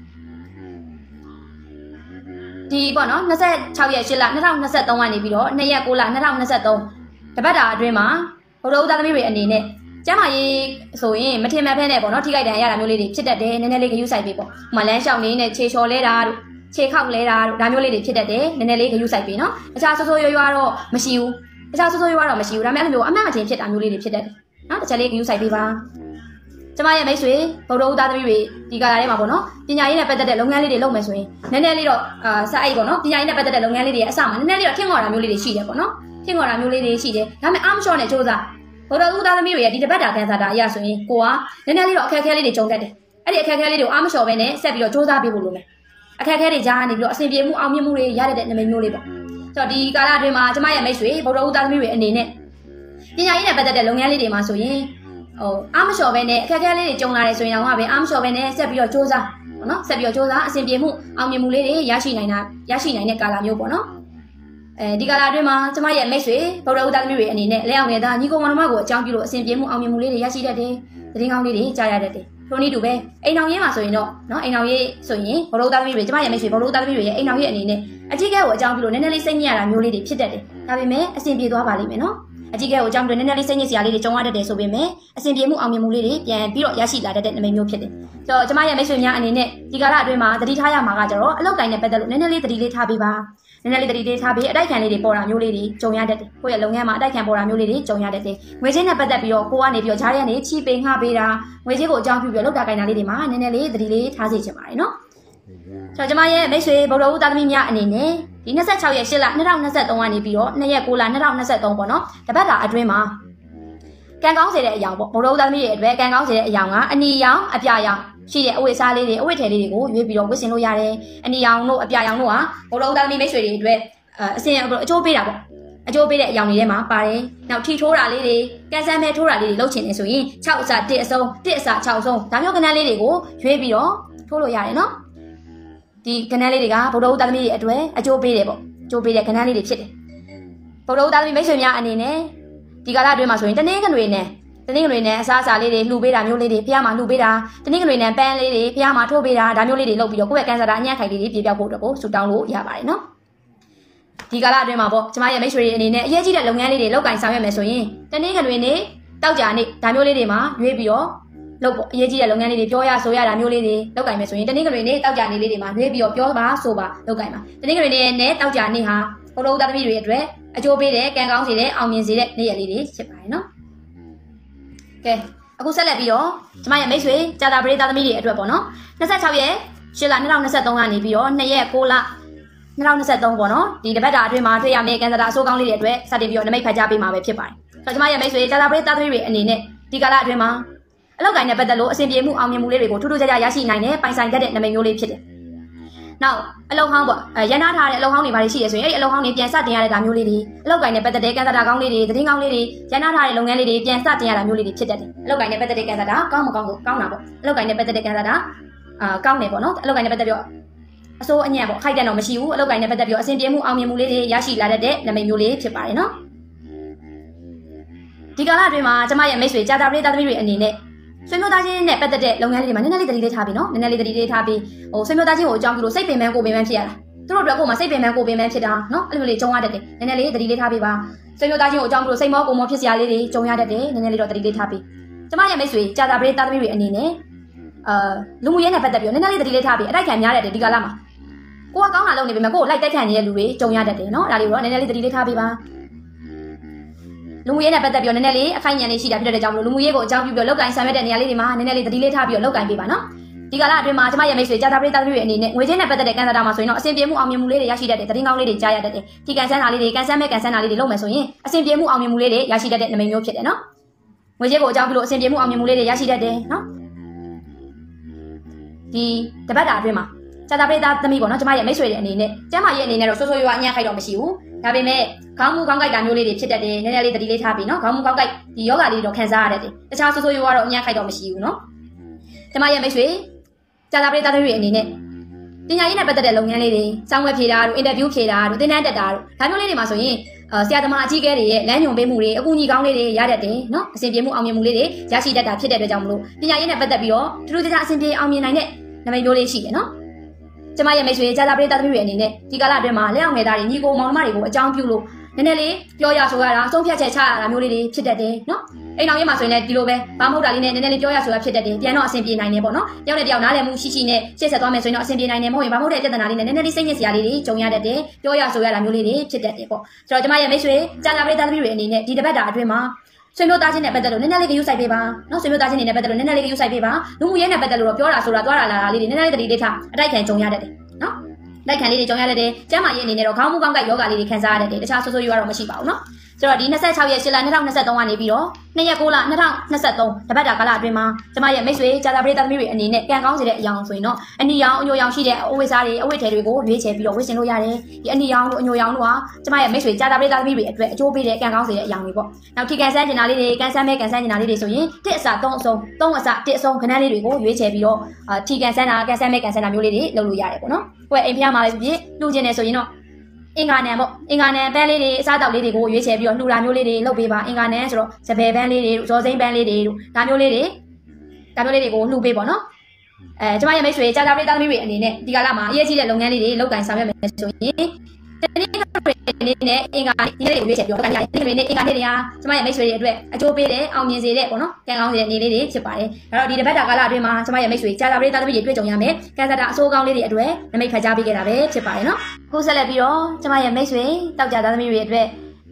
ဒီပေါ့နော်နှစ်ဆက်ခြောက်ရက်ရှစ်လနှစ်ထောင်နှစ်ဆယ်သုံးကနေပြီးတော့နှစ်ရက်ကိုလနှစ်ထောင်နှစ်ဆယ်သုံးတပတ်တာအတွင်းမှာဘုရားဦးသားသမီးတွေအနေနဲ့ကျမကြီးဆိုရင်မထင်မှတ်ဖဲနဲ့ပေါ့နော်ထိခိုက်ဒဏ်ရတာမျိုးလေးတွေဖြစ်တတ်တယ်နည်းနည်းလေးဂရုစိုက်ပေးပေါ့ဥပမာလမ်းလျှောက်နေနဲ့ခြေချော်လဲတာတို့ခြေခောက်လဲတာတို့ဒါမျိုးလေးတွေဖြစ်တတ်တယ်နည်းနည်းလေးဂရုစိုက်ပေးနော်အခြားဆိုးဆိုးရွားရွားတော့မရှိဘူးအခြားဆိုးဆိုးရွားရွားတော့မရှိဘူးဒါပေမဲ့အဲ့လိုမျိုးအမှတ်မထင်ဖြစ်တာမျိုးလေးတွေဖြစ်တတ်တယ်နော်တစ်ချက်လေးဂရုစိုက်ပေးပါကျမရဲ့မိတ်ဆွေဗုဒ္ဓဦးသားသမီးတွေဒီကာလထဲမှာပေါ့နော်ပညာရေးနဲ့ပတ်သက်တဲ့လုပ်ငန်းလေးတွေလုပ်မယ်ဆိုရင်နည်းနည်းလေးတော့အာစအိတ်ပေါ့နော်ပညာရေးနဲ့ပတ်သက်တဲ့လုပ်ငန်းလေးတွေရဲ့အစမှာနည်းနည်းလေးတော့ထင်ခေါ်တာမျိုးလေးတွေရှိတယ်ပေါ့နော်ထင်ခေါ်တာမျိုးလေးတွေရှိတယ်ဒါပေမဲ့အားမလျှော့နဲ့စူးစမ်းဗုဒ္ဓဦးသားသမီးတွေရဲ့ဒီတပတ်တာကန်စာတာအရာဆိုရင်ကိုကနည်းနည်းလေးတော့အခက်အခဲလေးတွေကြုံတတ်တယ်အဲ့ဒီအခက်အခဲလေးတွေကိုအားမလျှော့ဘဲနဲ့ဆက်ပြီးတော့စူးစမ်းပေးဖို့လိုမယ်အခက်အခဲတွေကြားနေပြီးတော့အဆင်ပြေမှုအောင်မြင်မှုတွေရတဲ့နာမည်မျိုးလေးပေါ့ဆိုတော့ဒီကာလအတွင်းမှာကျမရဲ့မိတ်ဆွေဗုဒ္ဓဦးသားသမီးတွေအနေနဲ့ပညာရေးနဲ့ပတ်သက်တဲ့လုပ်ငန်းလေးတွေမှာဆိုရင်ဟိုအားမလျှော်ဘဲနဲ့အခက်အခဲလေးတွေကြုံလာတယ်ဆိုရင်တော့ပဲအားမလျှော်ဘဲနဲ့ဆက်ပြီးတော့စူးစမ်းပေါ့နော်ဆက်ပြီးတော့စူးစမ်းအဆင်ပြေမှုအောင်မြင်မှုလေးတွေရရှိနိုင်တာရရှိနိုင်တဲ့ကာလမျိုးပေါ့နော်အဲဒီကာလအတွင်းမှာကျမရဲ့မိတ်ဆွေဗုဒ္ဓဦးသားသမီးတွေအနေနဲ့လက်အောင်ငယ်သားညီကောင်မတော်မကိုအကြောင်းပြုလို့အဆင်ပြေမှုအောင်မြင်မှုလေးတွေရရှိတတ်တယ်သတင်းကောင်းလေးတွေကြားရတတ်တယ်ထိုနည်းတူပဲအိမ်အောင်ရေးမှာဆိုရင်တော့နော်အိမ်အောင်ရေးဆိုရင်ဗုဒ္ဓဦးသားသမီးတွေကျမရဲ့မိတ်ဆွေဗုဒ္ဓဦးသားသမီးတွေရဲ့အိမ်အောင်ရေးအနေနဲ့အကြီးကဲကိုအကြောင်းပြုလို့နည်းနည်းလေးစိတ်ညစ်ရတာမျိုးလေးတွေဖြစ်တတ်တယ်ဒါပေမဲ့အဆင်ပြေသွားပါလိမ့်မယ်နော်အကြီးကဲကိုအကြောင်းပြုလို့နည်းနည်းလေးစိတ်ညစ်စရာလေးတွေကြုံရတတ်တယ်ဆိုပေမဲ့အဆင်ပြေမှုအောင်မြင်မှုလေးတွေပြန်ပြီးတော့ရရှိလာတတ်တဲ့နာမည်မျိုးဖြစ်တယ်ဆိုတော့ကျမရဲ့မိတ်ဆွေများအနေနဲ့ဒီကာလအတွင်းမှာသတိထားရမှာကကျတော့အလောက်ကိုင်းနဲ့ပတ်သက်လို့နည်းနည်းလေးသတိလေးထားပေးပါနည်းနည်းလေးတတိလေးထားပြီးအတိုက်ခံလေးတွေပေါ်တာမျိုးလေးတွေကြုံရတတ်တယ်ကိုယ့်ရဲ့လုပ်ငန်းမှာအတိုက်ခံပေါ်တာမျိုးလေးတွေကြုံရတတ်တယ်ငွေချင်းနဲ့ပတ်သက်ပြီးတော့ကိုကနေပြီးတော့ဂျားရဲကနေချီပေးငှပေးတာငွေချင်းကိုအကြောင်းပြုပြီးတော့လောက်တာကိုင်းတာလေးတွေမှာနည်းနည်းလေးတတိလေးထားစေချင်ပါတယ်နော်ဆိုတော့ကျမရဲ့မိတ်ဆွေဗုဒ္ဓဦးသားသမီးများအနေနဲ့ဒီနှစ်ဆက်ခြောက်ရက်ရှစ်လနှစ်ထောင်နှစ်ဆယ်သုံးကနေပြီးတော့နှစ်ရက်ကိုလနှစ်ထောင်နှစ်ဆယ်သုံးပေါ့နော်တပတ်တာအတွင်းမှာကံကောင်းစေတဲ့အရာပေါ့ဗုဒ္ဓဦးသားသမီးရဲ့အတွက်ကံကောင်းစေတဲ့အရာကအနီရောင်အပြရောင်ရှိတဲ့အဝတ်အစားလေးတွေအဝတ်ထည်လေးတွေကိုရွေးပြီးတော့ဝတ်ဆင်လို့ရတယ်အနီရောင်တို့အပြရောင်တို့ဟာဗုဒ္ဓဦးသားသမီးမိတ်ဆွေတွေအတွက်အစင်အကျိုးပေးတာပေါ့အကျိုးပေးတဲ့အယောင်တွေထဲမှာပါတယ်နောက်ထီထိုးတာလေးတွေကန်ဆယ်မဲထိုးတာလေးတွေလုပ်ချင်နေဆိုရင်၆အစားတစ်အစုံတစ်အစား၆အစုံဒါမျိုးကဏ္ဍလေးတွေကိုရွေးပြီးတော့ထိုးလို့ရတယ်နော်ဒီကဏ္ဍလေးတွေကဗုဒ္ဓဦးသားသမီးတွေအတွက်အကျိုးပေးတယ်ပေါ့အကျိုးပေးတဲ့ကဏ္ဍလေးတွေဖြစ်တယ်ဗုဒ္ဓဦးသားသမီးမိတ်ဆွေများအနေနဲ့ဒီကာလအတွင်းမှာဆိုရင်တနင်္ဂနွေနဲ့တနင်္ဂနွေနဲ့အစားအစာလေးတွေလှူပေးတာမျိုးလေးတွေဖျားမှာလှူပေးတာတနင်္ဂနွေနဲ့ပန်းလေးတွေဖျားမှာထိုးပေးတာဒါမျိုးလေးတွေလုပ်ပြီးတော့ကိုယ့်ရဲ့ကန်ဆာတာအညံ့ခိုင်လေးတွေပြေပြောက်ဖို့အတွက်ကိုဆူတောင်းလို့ရပါတယ်နော်ဒီကာလအတွင်းမှာပေါ့ကျမရဲ့မိတ်ဆွေတွေအနေနဲ့အရေးကြီးတဲ့လုပ်ငန်းလေးတွေလုပ်ကင်ဆောင်ရွက်မယ်ဆိုရင်တနင်္ဂနွေနေ့တောက်ကြနေ့ဒါမျိုးလေးတွေမှာရွေးပြီးတော့လုပ်ပေါ့အရေးကြီးတဲ့လုပ်ငန်းလေးတွေပြောရဆိုရတာမျိုးလေးတွေလုပ်ကင်မယ်ဆိုရင်တနင်္ဂနွေနေ့တောက်ကြနေ့လေးတွေမှာရွေးပြီးတော့ပြောပါဆိုပါလုပ်ကင်ပါတနင်္ဂနွေနေ့နဲ့တောက်ကြနေ့ဟာဘုရားသားသမီးတွေအတွက်အကျိုးပေးတဲ့ကံကောင်းစေတဲ့အောင်မြင်စေတဲ့နေ့ရက်လေးတွေဖြစ်ပါတယ်နော်ကဲအခုဆက်လက်ပြီးတော့ကျမရဲ့မိတ်ဆွေကြာတာပရိသတ်သမီးတွေအတွက်ပေါ့နော်26ရက်ရှစ်လ2023ကနေပြီးတော့2ရက်9လ2023ပေါ့နော်ဒီတပတ်တာအတွင်းမှာတွေ့ရမယ့်ကန်ဆာတာအဆိုးကောင်းလေးတွေအတွက်စတင်ပြီးတော့နမိတ်ဖတ်ကြားပေးမှာပဲဖြစ်ပါတယ်ဆိုတော့ကျမရဲ့မိတ်ဆွေကြာတာပရိသတ်သမီးတွေအနေနဲ့ဒီကာလအတွင်းမှာအလောက်ကိုင်းနဲ့ပတ်သက်လို့အဆင်ပြေမှုအောင်မြင်မှုလေးတွေကိုထူးထူးခြားခြားရရှိနိုင်တဲ့ပိုင်ဆိုင်တတ်တဲ့နမိတ်မျိုးလေးဖြစ်တယ်နောက်အလောက်ဟောင်းပေါ့ရန်နာထားတဲ့အလောက်ဟောင်းတွေဘာတွေရှိရဆိုရင်အဲ့ဒီအလောက်ဟောင်းတွေပြန်စတင်ရတဲ့ဒါမျိုးလေးတွေအလောက်ကိုင်းနဲ့ပတ်သက်တဲ့ကန်ဆာတာကောင်းလေးတွေသတင်းကောင်းလေးတွေရန်နာထားတဲ့လုပ်ငန်းလေးတွေပြန်စတင်ရတာမျိုးလေးတွေဖြစ်တတ်တယ်အလောက်ကိုင်းနဲ့ပတ်သက်တဲ့ကန်ဆာတာကောင်းမကောင်းကိုကောင်းတာပေါ့အလောက်ကိုင်းနဲ့ပတ်သက်တဲ့ကန်ဆာတာအာကောင်းတယ်ပေါ့နော်အလောက်ကိုင်းနဲ့ပတ်သက်ပြီးတော့အစိုးအညံ့ပေါ့ခိုက်တန်တော့မရှိဘူးအလောက်ကိုင်းနဲ့ပတ်သက်ပြီးတော့အဆင်ပြေမှုအောင်မြင်မှုလေးတွေရရှိလာတတ်တဲ့နမိတ်မျိုးလေးဖြစ်ပါတယ်နော်ဒီကာလအတွင်းမှာကျမရဲ့မိတ်ဆွေကြာတာပရိသတ်သမီးတွေအနေနဲ့ဆွေမျိုးသားချင်းနဲ့ပတ်သက်တဲ့လုပ်ငန်းလေးတွေမှာနည်းနည်းလေးတတိလေးထားပြီးနော်နည်းနည်းလေးတတိလေးထားပြီးဟိုဆွေမျိုးသားချင်းကိုအကြောင်းပြုလို့စိတ်ပင်ပန်းကိုပင်ပန်းဖြစ်ရတာသူတို့အတွက်ကိုယ်မှာစိတ်ပင်ပန်းကိုပင်ပန်းဖြစ်တာနော်အဲ့လိုလေးကြုံရတတ်တယ်နည်းနည်းလေးတတိလေးထားပြီးပါဆွေမျိုးသားချင်းကိုအကြောင်းပြုလို့စိတ်မောကိုမောဖြစ်စရာလေးတွေကြုံရတတ်တယ်နည်းနည်းလေးတော့တတိလေးထားပြီးကျမရဲ့မိတ်ဆွေကြာတာပရိသတ်သမီးတွေအနေနဲ့အာလူမှုရေးနဲ့ပတ်သက်ပြီးနည်းနည်းလေးတတိလေးထားပြီးအတိုက်ခံများတတ်တယ်ဒီကာလမှာကိုကကောင်းတာလုပ်နေပေမဲ့ကိုကိုလိုက်တိုက်ခံနေတဲ့လူတွေကြုံရတတ်တယ်နော်ဒါလေးကိုတော့နည်းနည်းလေးတတိလေးထားပြီးပါလူမှုရေးနဲ့ပတ်သက်ပြီးတော့နည်းနည်းလေးအခိုင်အမာလေးရှိတာဖြစ်တဲ့ကြောင့်မလို့လူမှုရေးကိုအကြောင်းပြုပြီးတော့လောက်ကင်ဆံမဲ့တဲ့နေရာလေးတွေမှာနည်းနည်းလေးတတိလေးထားပြီးတော့လောက်ကင်ပေးပါနော်ဒီကာလအတွင်းမှာကျမရဲ့မိတ်ဆွေကြာတာပရိသတ်တွေအနေနဲ့ငွေချင်းနဲ့ပတ်သက်တဲ့ကန်ဆာတာမှာဆိုရင်တော့အဆင်ပြေမှုအောင်မြင်မှုလေးတွေရရှိတတ်တဲ့သတင်းကောင်းလေးတွေကြားရတတ်တယ်ဒီကန်ဆန်းတာလေးတွေကန်ဆန်းမဲ့ကန်ဆန်းတာလေးတွေလုပ်မယ်ဆိုရင်အဆင်ပြေမှုအောင်မြင်မှုလေးတွေရရှိတတ်တဲ့နမိတ်မျိုးဖြစ်တယ်နော်ငွေချင်းကိုအကြောင်းပြုလို့အဆင်ပြေမှုအောင်မြင်မှုလေးတွေရရှိတတ်တယ်နော်ဒီတပတ်တာအတွင်းမှာကြာတာပရိသတ်သမီးပေါ့နော်ကျမရဲ့မိတ်ဆွေတွေအနေနဲ့ကျမရဲ့အနေနဲ့တော့စိုးစိုးရွားအညံ့ခိုက်တော့မရှိဘူးဒါပေမဲ့ခေါင်းမူခေါင်းကိုက်တာမျိုးလေးတွေဖြစ်တတ်တယ်နည်းနည်းလေးတတိလေးထားပြီးနော်ခေါင်းမူခေါင်းကိုက်ဒီယောဂလေးတော့ခံစားရတတ်တယ်တခြားဆိုးဆိုးရွားတော့အညံ့ခိုက်တော့မရှိဘူးနော်ကျမရဲ့မိတ်ဆွေကြာတာပရိသတ်တွေအနေနဲ့ပညာရေးနဲ့ပတ်သက်တဲ့လုပ်ငန်းလေးတွေစောင်းဝက်ဖြေတာတို့အင်တာဗျူးဖြေတာတို့သင်တန်းတက်တာတို့ဒါမျိုးလေးတွေမှာဆိုရင်ဆရာသမားအကြီးအကဲတွေရဲ့လမ်းညွှန်ပေးမှုတွေအကူအညီကောင်းလေးတွေရတတ်တယ်နော်အဆင်ပြေမှုအောင်မြင်မှုလေးတွေရရှိတတ်တာဖြစ်တဲ့အတွက်ကြောင့်မလို့ပညာရေးနဲ့ပတ်သက်ပြီးတော့ထူးထူးခြားခြားအဆင်ပြေအောင်မြင်နိုင်တဲ့နမိတ်မျိုးလေးရှိတယ်နော်ကျမရဲ့မိတ်ဆွေကြာတာပရိသတ်တွေအနေနဲ့ဒီကာလအတွင်းမှာလက်အောင်ငယ်သားတွေညီကိုမောင်နှမတွေကိုအကြောင်းပြုလို့နည်းနည်းလေးပြောရဆိုရတာဆုံးဖြတ်ချက်ချရတာမျိုးလေးတွေဖြစ်တတ်တယ်နော်အိမ်အောင်ရေးမှာဆိုရင်လည်းဒီလိုပဲဘာမဟုတ်တာလေးနဲ့နည်းနည်းလေးပြောရဆိုရဖြစ်တတ်တယ်ပြန်တော့အဆင်ပြေနိုင်တယ်ပေါ့နော်တယောက်နဲ့တယောက်နားလည်မှုရှိရှိနဲ့ရှေ့ဆက်သွားမယ်ဆိုရင်တော့အဆင်ပြေနိုင်တယ်မဟုတ်ရင်ဘာမဟုတ်တဲ့ပြဿနာလေးနဲ့နည်းနည်းလေးစိတ်ညစ်စရာလေးတွေကြုံရတတ်တယ်ပြောရဆိုရတာမျိုးလေးတွေဖြစ်တတ်တယ်ပေါ့ဆိုတော့ကျမရဲ့မိတ်ဆွေကြာတာပရိသတ်တွေအနေနဲ့ဒီတစ်ပတ်တာအတွင်းမှာဆွေမျိုးသားချင်းနဲ့ပတ်သက်လို့နည်းနည်းလေးဂရုစိုက်ပေးပါနော်ဆွေမျိုးသားချင်းတွေနဲ့ပတ်သက်လို့နည်းနည်းလေးဂရုစိုက်ပေးပါလူမှုရေးနဲ့ပတ်သက်လို့တော့ပြောတာဆိုတာသွားတာလာတာလေးတွေနည်းနည်းလေးတတိလေးထားအတိုက်ခံကြုံရတတ်တယ်နော်လိုက်ခံလေးတွေကြုံရတဲ့ကျမ်းမာရေးအနေနဲ့တော့ခေါင်းမူကောင်းကယောဂလေးတွေခံစားရတဲ့တခြားဆိုးဆိုးရွားတော့မရှိပါဘူးเนาะဆိုတော့ဒီ26ရက်ရှစ်လ2023ကနေပြီးတော့2ရက်9လ2023တပတ်တာကာလအတွင်းမှာကျမရဲ့မိတ်ဆွေကြာတာပရိသတ်သမီးတွေအနေနဲ့ကံကောင်းစေတဲ့အယောင်ဆိုရင်တော့အနီရောင်အညိုရောင်ရှိတဲ့အဝိစားတွေအဝိထဲတွေကိုရွေးချယ်ပြီးတော့ဝစ်စင်လို့ရတယ်ဒီအနီရောင်တို့အညိုရောင်တို့ဟာကျမရဲ့မိတ်ဆွေကြာတာပရိသတ်သမီးတွေအတွက်အကျိုးပေးတဲ့ကံကောင်းစေတဲ့အယောင်တွေပေါ့နောက်ထိကန်ဆန်းကျင်တာလေးတွေကန်ဆန်းမဲကန်ဆန်းကျင်တာလေးတွေဆိုရင်တစ်အစသုံးအစုံသုံးအစတစ်အစုံခဏလေးတွေကိုရွေးချယ်ပြီးတော့ထိကန်ဆန်းတာကန်ဆန်းမဲကန်ဆန်းတာမျိုးလေးတွေလုပ်လို့ရတယ်ပေါ့နော်ကိုယ်အိမ်ဖျားမှာပဲဖြစ်လူကျင်နေဆိုရင်တော့အင်္ဂါနံပေါ့အင်္ဂါနံပန်းလေးတွေအစားတောက်လေးတွေကိုရွေးချယ်ပြီးတော့လှူတာမျိုးလေးတွေလုပ်ပေးပါအင်္ဂါနံဆိုတော့စပယ်ပန်းလေးတွေဇော်စိမ့်ပန်းလေးတွေဒါမျိုးလေးတွေဒါမျိုးလေးတွေကိုလှူပေးပေါ့နော်အဲကျမရဲ့မိတ်ဆွေကြာတာပရိသတ်သမီးတွေအနေနဲ့ဒီကာလမှာအရေးကြီးတဲ့လုပ်ငန်းလေးတွေလုပ်ကိုင်ဆောင်ရွက်မယ်ဆိုရင်တနည်းအနေနဲ့အင်္ဂါနေ့လေးတွေရွေးချယ်ပြီးတော့ကန်ရတယ်ဒီနေ့အင်္ဂါနေ့တွေဟာကျမရဲ့မိတ်ဆွေတွေအတွက်အကျိုးပေးတဲ့အောင်မြင်စေတဲ့ပေါ့နော်ကံကောင်းစေတဲ့နေ့လေးတွေဖြစ်ပါတယ်အဲ့တော့ဒီတစ်ပတ်တာကာလအတွင်းမှာကျမရဲ့မိတ်ဆွေကြာတာပရိသတ်သမီးတွေတွေ့ကြုံရမယ်ကံစတာအဆိုးကောင်းလေးတွေအတွက်နမိတ်ဖတ်ကြားပေးခဲ့တာပဲဖြစ်ပါတယ်နော်ခုဆက်လက်ပြီးတော့ကျမရဲ့မိတ်ဆွေတောက်ကြသားသမီးတွေအတွက်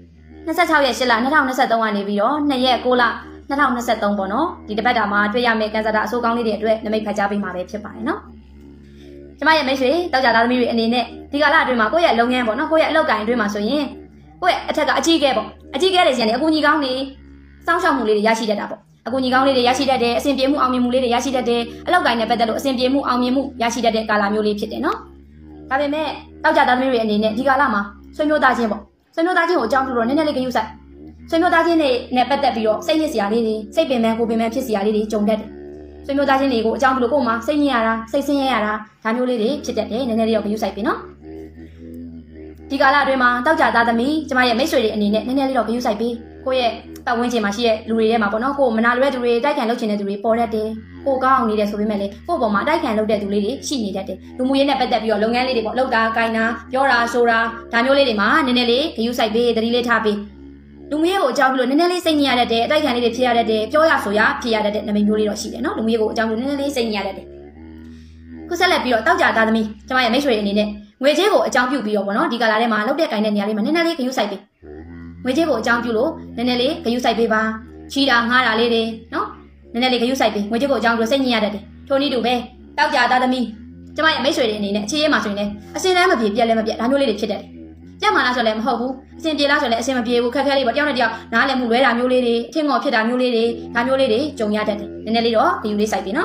26ရက်ရှစ်လ2023ကနေပြီးတော့2ရက်9လ2023ပေါ့နော်ဒီတစ်ပတ်တာမှာတွေ့ရမယ်ကံစတာအဆိုးကောင်းလေးတွေအတွက်နမိတ်ဖတ်ကြားပေးမှာပဲဖြစ်ပါတယ်နော်ကျမရဲ့မိတ်ဆွေတောက်ကြသားသမီးတွေအနေနဲ့ဒီကာလအတွင်းမှာကိုယ့်ရဲ့လုပ်ငန်းပေါ့နော်ကိုယ့်ရဲ့အလုပ်ကိုင်အတွင်းမှာဆိုရင်ကိုယ့်ရဲ့အထက်ကအကြီးအကဲပေါ့အကြီးအကဲတွေစီကနေအကူအညီကောင်းတွေစောင့်ရှောက်မှုလေးတွေရရှိတတ်တာပေါ့အကူအညီကောင်းလေးတွေရရှိတတ်တယ်အဆင်ပြေမှုအောင်မြင်မှုလေးတွေရရှိတတ်တယ်အလုပ်ကိုင်နဲ့ပတ်သက်လို့အဆင်ပြေမှုအောင်မြင်မှုရရှိတတ်တဲ့ကာလမျိုးလေးဖြစ်တယ်နော်ဒါပေမဲ့တောက်ကြသားသမီးတွေအနေနဲ့ဒီကာလမှာဆွေမျိုးသားချင်းပေါ့ဆွေမျိုးသားချင်းကိုအကြောင်းပြုလို့နည်းနည်းလေးဂရုစိုက်ဆွေမျိုးသားချင်းတွေနဲ့ပတ်သက်ပြီးတော့စိတ်ညစ်စရာလေးတွေစိတ်ပင်ပန်းကိုပင်ပန်းဖြစ်စရာလေးတွေကြုံတတ်တယ်ဆွေမျိုးသားချင်းတွေကိုအကြောင်းပြုလို့ကိုယ်မှာစိတ်ညစ်ရတာစိတ်ဆင်းရဲရတာဒါမျိုးလေးတွေဖြစ်တတ်တယ်နည်းနည်းလေးတော့ဂရုစိုက်ပြီနော်ဒီကာလအတွင်းမှာတောက်ကြသားသမီးကျမရဲ့မိတ်ဆွေတွေအနေနဲ့နည်းနည်းလေးတော့ဂရုစိုက်ပြီးကိုယ့်ရဲ့ပတ်ဝန်းကျင်မှာရှိတဲ့လူတွေထဲမှာပေါ့နော်ကိုယ်မနာလွဲသူတွေတိုက်ခံလုပ်ချင်တဲ့သူတွေပေါ်တတ်တယ်ကိုကောင်းအောင်နေတယ်ဆိုပေမဲ့လေကိုယ့်ပေါ်မှာတိုက်ခံလုပ်တဲ့သူလေးတွေရှိနေတတ်တယ်လူမှုရေးနဲ့ပတ်သက်ပြီးတော့လုပ်ငန်းလေးတွေပေါ့လုပ်တာကိုင်တာပြောတာဆိုတာဒါမျိုးလေးတွေမှာနည်းနည်းလေးဂရုစိုက်ပြီးသတိလေးထားပြီးလူမျိုးကိုအကြောင်းပြုလို့နည်းနည်းလေးစိတ်ညစ်ရတတ်တယ်အတိုက်ခံလေးတွေဖြစ်ရတတ်တယ်ပြောရဆိုရဖြစ်ရတတ်တဲ့နမိတ်မျိုးလေးတော့ရှိတယ်နော်လူမျိုးကိုအကြောင်းပြုနည်းနည်းလေးစိတ်ညစ်ရတတ်တယ်ခုဆက်လက်ပြီးတော့တောက်ကြသားသမီးကျမရဲ့မိတ်ဆွေအနေနဲ့ငွေကြေးကိုအကြောင်းပြုပြီးတော့ပေါ့နော်ဒီကာလထဲမှာလောက်တဲ့ကိုင်တဲ့နေရာလေးမှာနည်းနည်းလေးဂရုစိုက်ပေးငွေကြေးကိုအကြောင်းပြုလို့နည်းနည်းလေးဂရုစိုက်ပေးပါချီတာငှားတာလေးတွေနော်နည်းနည်းလေးခရုစိုက်ပြီးငွေကြေးကိုအကြောင်းပြစိတ်ညစ်ရတတ်တယ်ထိုနည်းတူပဲတောက်ကြသားသမီးကျမရဲ့မိတ်ဆွေတွေအနေနဲ့အခြေရေးမှာဆိုရင်လည်းအစင်တန်းမပြေပြက်လည်းမပြက်ဒါမျိုးလေးတွေဖြစ်တတ်တယ်ကြက်မှလားဆိုလည်းမဟုတ်ဘူးအစင်ပြေလားဆိုလည်းအစင်မပြေဘူးခက်ခဲလေးပေါ့တယောက်နဲ့တယောက်နားလည်မှုလွဲတာမျိုးလေးတွေအထင်ငေါ်ဖြစ်တာမျိုးလေးတွေဒါမျိုးလေးတွေကြုံရတတ်တယ်နည်းနည်းလေးတော့ဒီယူလေးစိုက်ပြီးနော်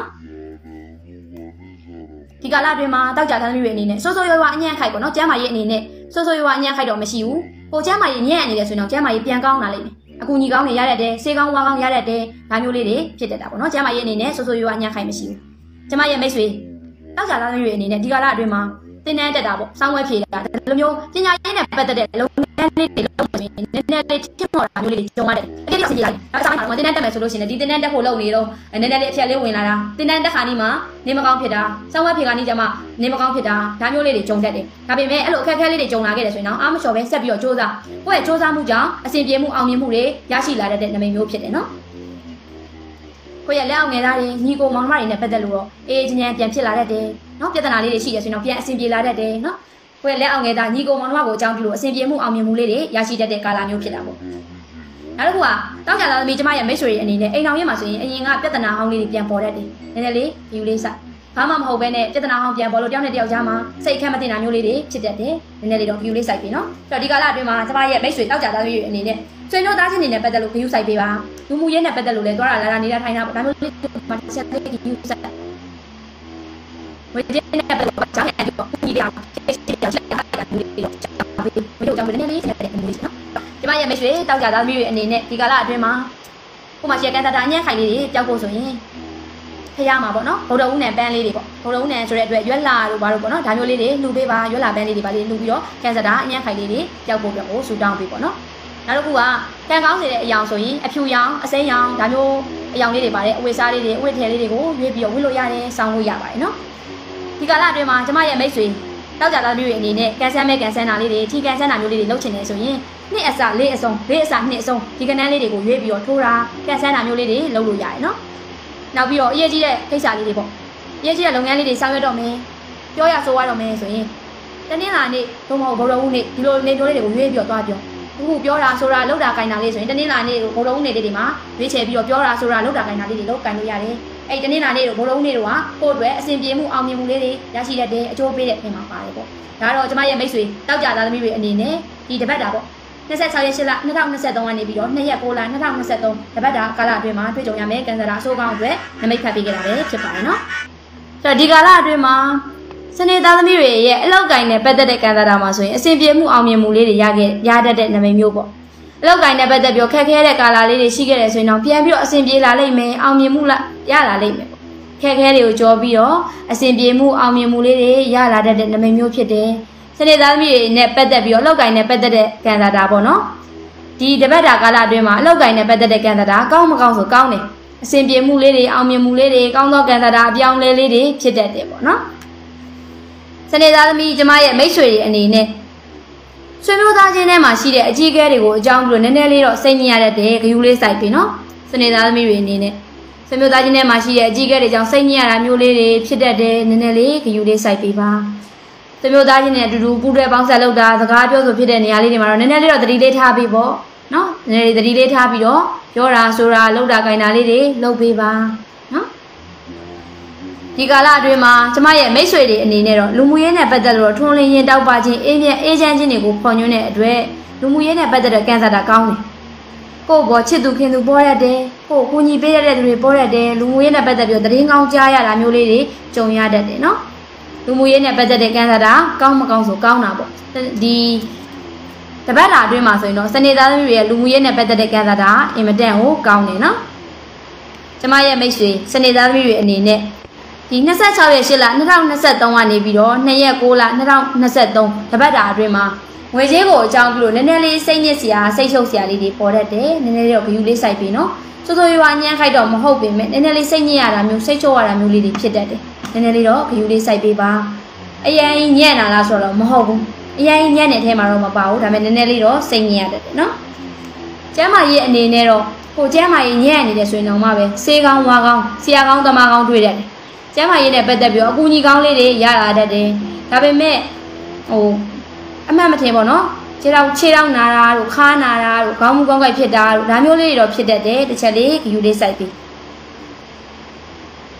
ဒီကာလအတွင်းမှာတောက်ကြသားသမီးတွေအနေနဲ့စိုးစိုးရွားရွားအညံ့ခိုက်ပေါ့နော်ကျမ်းမာရေးအနေနဲ့စိုးစိုးရွားရွားအညံ့ခိုက်တော့မရှိဘူးကိုကျမ်းမာရေးညံ့နေတယ်ဆိုရင်တော့ကျမ်းမာရေးပြန်ကောင်းလာလိမ့်မယ်အကူညီကောင်းနေရတတ်တယ်ဆေးကောင်းဝါကောင်းရတတ်တယ်ဒါမျိုးလေးတွေဖြစ်တတ်တာပေါ့နော်ကျမ်းမာရေးအနေနဲ့စိုးစိုးရွားရွားအညံ့ခိုက်မရှိဘူးကျမရဲ့မိတ်ဆွေတောက်ကြသားသမီးတွေအနေနဲ့ဒီကာလအတွင်းမှာတင်းတန်းတက်တာပေါ့စောင်းဝဲဖြေတာဒီလိုမျိုးပညာရေးနဲ့ပတ်သက်တဲ့လုံငန်းလေးတွေလုပ်နေနည်းနည်းလေးထင်ပေါ်တာမျိုးလေးတွေကြုံရတယ်အကိစ္စကြီးလိုက်ဒါဆောင်မှာတင်းတန်းတက်မယ်ဆိုလို့ရှိရင်ဒီတင်းတန်းတက်ဖို့လုပ်နေတော့နည်းနည်းလေးအဖြတ်လေးဝင်လာတာတင်းတန်းတက်ခါနီးမှာနေမကောင်းဖြစ်တာစောင်းဝဲဖြေခါနီးကျမှနေမကောင်းဖြစ်တာဒါမျိုးလေးတွေကြုံတတ်တယ်ဒါပေမဲ့အဲ့လိုအခက်အခဲလေးတွေကြုံလာခဲ့တယ်ဆိုရင်တော့အားမလျှော်ပဲဆက်ပြီးတော့စူးစမ်းကိုယ့်ရဲ့စူးစမ်းမှုကြောင့်အဆင်ပြေမှုအောင်မြင်မှုတွေရရှိလာတဲ့နမိတ်မျိုးဖြစ်တယ်နော်ကိုယ့်ရဲ့လက်အောင်ငယ်သားတွေညီကိုမောင်နှမတွေနဲ့ပတ်သက်လို့တော့အေးချမ်းပြန်ဖြစ်လာတတ်တယ်နော်ပြဿနာလေးတွေရှိရဆိုရင်တော့ပြန်အဆင်ပြေလာတတ်တယ်နော်ကိုယ့်ရဲ့လက်အောင်ငယ်သားညီကိုမောင်နှမကိုအကြောင်းပြုလို့အဆင်ပြေမှုအောင်မြင်မှုလေးတွေရရှိတတ်တဲ့ကာလမျိုးဖြစ်တာပေါ့နောက်တစ်ခုကတောက်ကြလာသမီးကျမရဲ့မိတ်ဆွေတွေအနေနဲ့အိမ်အောင်ရမှာဆိုရင်အရင်ကပြဿနာဟောင်းလေးတွေပြန်ပေါ်တတ်တယ်နည်းနည်းလေးယူလေးစဘာမှမဟုတ်ပဲနဲ့ပြဿနာဟောင်းပြန်ပေါ်လို့တယောက်နဲ့တယောက်ကြားမှာစိတ်အခက်မတင်တာမျိုးလေးတွေဖြစ်တတ်တယ်နည်းနည်းလေးတော့ယူလေးစိုက်ပြီနော်အဲ့တော့ဒီကာလအတွင်းမှာကျမရဲ့မိတ်ဆွေတောက်ကြလာသမီးတွေအနေနဲ့ဆွေမျိုးသားချင်းတွေနဲ့ပတ်သက်လို့ယူစိုက်ပေးပါလူမှုရေးနဲ့ပတ်သက်လို့လည်းသွားတာလာတာနေတာထိုင်တာပေါ့ဒါမျိုးလေးမှဆက်လေးယူစိုက်ဝိဇ္ဇာနဲ့ပတ်သက်လို့ကြားနေတော့ဒီကောင်ချက်ချက်ချက်ချက်တာမျိုးလေးတော့ကြားပေးဘယ်လိုကြောင့်လဲနည်းနည်းဆက်တဲ့အမျိုးလေးနော်ကျမရဲ့မိတ်ဆွေတောက်ကြသားသမီးတွေအနေနဲ့ဒီကာလအတွင်းမှာကိုမှရှယ်ကန်တာတာအညံ့ခိုင်လေးတွေကြောက်ဖို့ဆိုရင်ဖျားမှာပေါ့နော်ဗုဒ္ဓဦးနယ်ပန်းလေးတွေပေါ့ဗုဒ္ဓဦးနယ်ဆိုတဲ့အတွက်ရွက်လာတို့ဘာလို့ပေါ့နော်ဒါမျိုးလေးတွေလှူပေးပါရွက်လာပန်းလေးတွေပါလေးလှူပြီးတော့ကန်စတာအညံ့ခိုင်လေးတွေကြောက်ဖို့အတွက်ကိုဆူတောင်းပေးပေါ့နော်နောက်တစ်ခုကကံကောင်းစေတဲ့အယောင်ဆိုရင်အဖြူရောင်အစိမ်းရောင်ဒါမျိုးအယောင်လေးတွေပါတဲ့အဝတ်စားလေးတွေအဝတ်ထည်လေးတွေကိုရွေးပြီးတော့ဝတ်လို့ရတယ်စောင်းလို့ရပါတယ်နော်ဒီကာလအတွင်းမှာကျမရဲ့မိတ်ဆွေတောက်ကြသားမျိုးတွေအနေနဲ့ကန်ဆန်းမဲ့ကန်ဆန်းတာလေးတွေထီကန်ဆန်းတာမျိုးလေးတွေလုပ်ချင်တယ်ဆိုရင်နှစ်အစလေးအစုံလေးအစနှစ်အစုံဒီကနန်းလေးတွေကိုရွေးပြီးတော့ထိုးတာကန်ဆန်းတာမျိုးလေးတွေလုပ်လို့ရတယ်နော်နောက်ပြီးတော့အရေးကြီးတဲ့ကိစ္စလေးတွေပေါ့အရေးကြီးတဲ့လုပ်ငန်းလေးတွေဆောင်ရွက်တော့မယ်ပြောရဆိုရတော့မယ်ဆိုရင်တနင်္လာနေ့ဘုံမဟုတ်ဗုဒ္ဓဦးနေ့ဒီလိုနေပြောလေးတွေကိုရွေးပြီးတော့သွားပြောအခုပြောတာဆိုတာလောက်တာကင်တာလေးဆိုရင်တနင်္လာနေ့ကိုဘုံလုံးနေ့တွေမှာရွေးချယ်ပြီးတော့ပြောတာဆိုတာလောက်တာကင်တာလေးတွေလောက်ကင်လို့ရတယ်အဲ့တနင်္လာနေ့ကိုဘုံလုံးနေ့တို့ကကိုယ့်အတွက်အဆင်ပြေမှုအောင်မြင်မှုလေးတွေရရှိတတ်တဲ့အကျိုးပေးတဲ့အပြင်မှာပါတယ်ပေါ့ဒါတော့ကျမရဲ့မိတ်ဆွေတောက်ကြသားသမီးတွေအနေနဲ့ဒီတပတ်တာပေါ့နှစ်ဆက်၆ရက်ရှစ်လ၂၀၂၃ကနေပြီးတော့နှစ်ရက်၉လ၂၀၂၃တပတ်တာကာလအတွင်းမှာတွေ့ကြုံရမယ်ကန်ဆာတာအဆိုးကောင်းအတွက်နမိတ်ဖတ်ပေးကြတာပဲဖြစ်ပါတယ်နော်ဆိုတော့ဒီကာလအတွင်းမှာစနေသားသမီးတွေရဲ့အလောက်ကင်နဲ့ပတ်သက်တဲ့ကန်ဆာတာမှာဆိုရင်အဆင်ပြေမှုအောင်မြင်မှုလေးတွေရခဲ့ရတတ်တဲ့နမိတ်မျိုးပေါ့အလောက်ကင်နဲ့ပတ်သက်ပြီးခက်ခဲတဲ့ကာလလေးတွေရှိခဲ့တယ်ဆိုရင်တော့ပြန်ပြီးတော့အဆင်ပြေလာလိမ့်မယ်အောင်မြင်မှုရလာလိမ့်မယ်ပေါ့ခက်ခဲတွေကိုကြောပြီးတော့အဆင်ပြေမှုအောင်မြင်မှုလေးတွေရလာတတ်တဲ့နမိတ်မျိုးဖြစ်တယ်စနေသားသမီးတွေနဲ့ပတ်သက်ပြီးတော့အလောက်ကင်နဲ့ပတ်သက်တဲ့ကန်ဆာတာပေါ့နော်ဒီတပတ်တာကာလအတွင်းမှာအလောက်ကင်နဲ့ပတ်သက်တဲ့ကန်ဆာတာကောင်းမကောင်းဆိုကောင်းတယ်အဆင်ပြေမှုလေးတွေအောင်မြင်မှုလေးတွေကောင်းသောကန်ဆာတာအပြောင်းလဲလေးတွေဖြစ်တတ်တယ်ပေါ့နော်စနေသားသမီးကျမရဲ့မိတ်ဆွေတွေအနေနဲ့ဆွေမျိုးသားချင်းထဲမှာရှိတဲ့အကြီးအကဲတွေကိုအကြောင်းပြုလို့နည်းနည်းလေးတော့စိတ်ညစ်ရတတ်တယ်ဂယူးလေးစိုက်ပြီနော်စနေသားသမီးတွေအနေနဲ့ဆွေမျိုးသားချင်းထဲမှာရှိတဲ့အကြီးအကဲတွေကြောင့်စိတ်ညစ်ရတာမျိုးလေးတွေဖြစ်တတ်တယ်နည်းနည်းလေးဂယူးလေးစိုက်ပြီပါဆွေမျိုးသားချင်းနဲ့အတူတူပူးတွဲပေါင်းဆက်လုပ်တာစကားပြောဆိုဖြစ်တဲ့နေရာလေးတွေမှာတော့နည်းနည်းလေးတော့သတိလေးထားပြီးပေါ့နော်နည်းနည်းလေးသတိလေးထားပြီးတော့ပြောတာဆိုတာလုပ်တာကြိုင်တာလေးတွေလုပ်ပေးပါနော်ဒီကာလအတွင်းမှာကျမရဲ့မိတ်ဆွေတွေအနေနဲ့တော့လူမှုရေးနဲ့ပတ်သက်လို့ထွန်းလင်းရင်တောက်ပါခြင်းအေးပြန်အေးချမ်းခြင်းတွေကိုဖော်ညွှန်းတဲ့အတွက်လူမှုရေးနဲ့ပတ်သက်တဲ့ကန်ဆာတာကောင်းတယ်ကိုယ့်ဘောချစ်သူခင်သူပေါ်ရတယ်ကိုယ့်ကိုညီပေးရတဲ့သူတွေပေါ်ရတယ်လူမှုရေးနဲ့ပတ်သက်ပြီးသတင်းကောင်းကြားရတာမျိုးလေးတွေကြုံရတတ်တယ်နော်လူမှုရေးနဲ့ပတ်သက်တဲ့ကန်ဆာတာကောင်းမကောင်းဆိုကောင်းတာပေါ့ဒီတပတ်လာအတွင်းမှာဆိုရင်တော့စနေသားသမီးတွေရဲ့လူမှုရေးနဲ့ပတ်သက်တဲ့ကန်ဆာတာအင်မတန်ကိုကောင်းတယ်နော်ကျမရဲ့မိတ်ဆွေစနေသားသမီးတွေအနေနဲ့ဒီ၂၆ရက်ရှစ်လ၂၀၂၃ကနေပြီးတော့၂ရက်၉လ၂၀၂၃တပတ်တာအတွင်းမှာငွေကြေးကိုအကြောင်းပြုလို့နည်းနည်းလေးစိတ်ညစ်စရာစိတ်ချုပ်စရာလေးတွေပေါ်တတ်တယ်နည်းနည်းလေးတော့ဂယူးလေးစိုက်ပြီးနော်စိုးစိုးရွားညံ့ခိုက်တော့မဟုတ်ပေမဲ့နည်းနည်းလေးစိတ်ညစ်ရတာမျိုးစိတ်ချုပ်ရတာမျိုးလေးတွေဖြစ်တတ်တယ်နည်းနည်းလေးတော့ဂယူးလေးစိုက်ပေးပါအရင်ညံ့လာလားဆိုတော့မဟုတ်ဘူးအရင်ညံ့တဲ့အထဲမှာတော့မပါဘူးဒါပေမဲ့နည်းနည်းလေးတော့စိတ်ညစ်ရတတ်တယ်နော်ကျမ်းမာရေးအနေနဲ့တော့ကိုကျမ်းမာရေးညံ့နေတယ်ဆိုရင်တော့မှပဲဆေးကောင်းဝါကောင်းဆရာကောင်းသမားကောင်းတွေ့ရတယ်ကျမ်းမာရေးနဲ့ပတ်သက်ပြီးတော့အကူအညီကောင်းလေးတွေရလာတတ်တယ်ဒါပေမဲ့ဟိုအမှန်မထင်ပေါ့နော်ခြေထောက်ခြေထောက်နာတာတို့ခါနာတာတို့ခေါင်းမူကောင်းကိုက်ဖြစ်တာတို့ဒါမျိုးလေးတွေတော့ဖြစ်တတ်တယ်တစ်ချက်လေးဂယူးလေးစိုက်ပြီး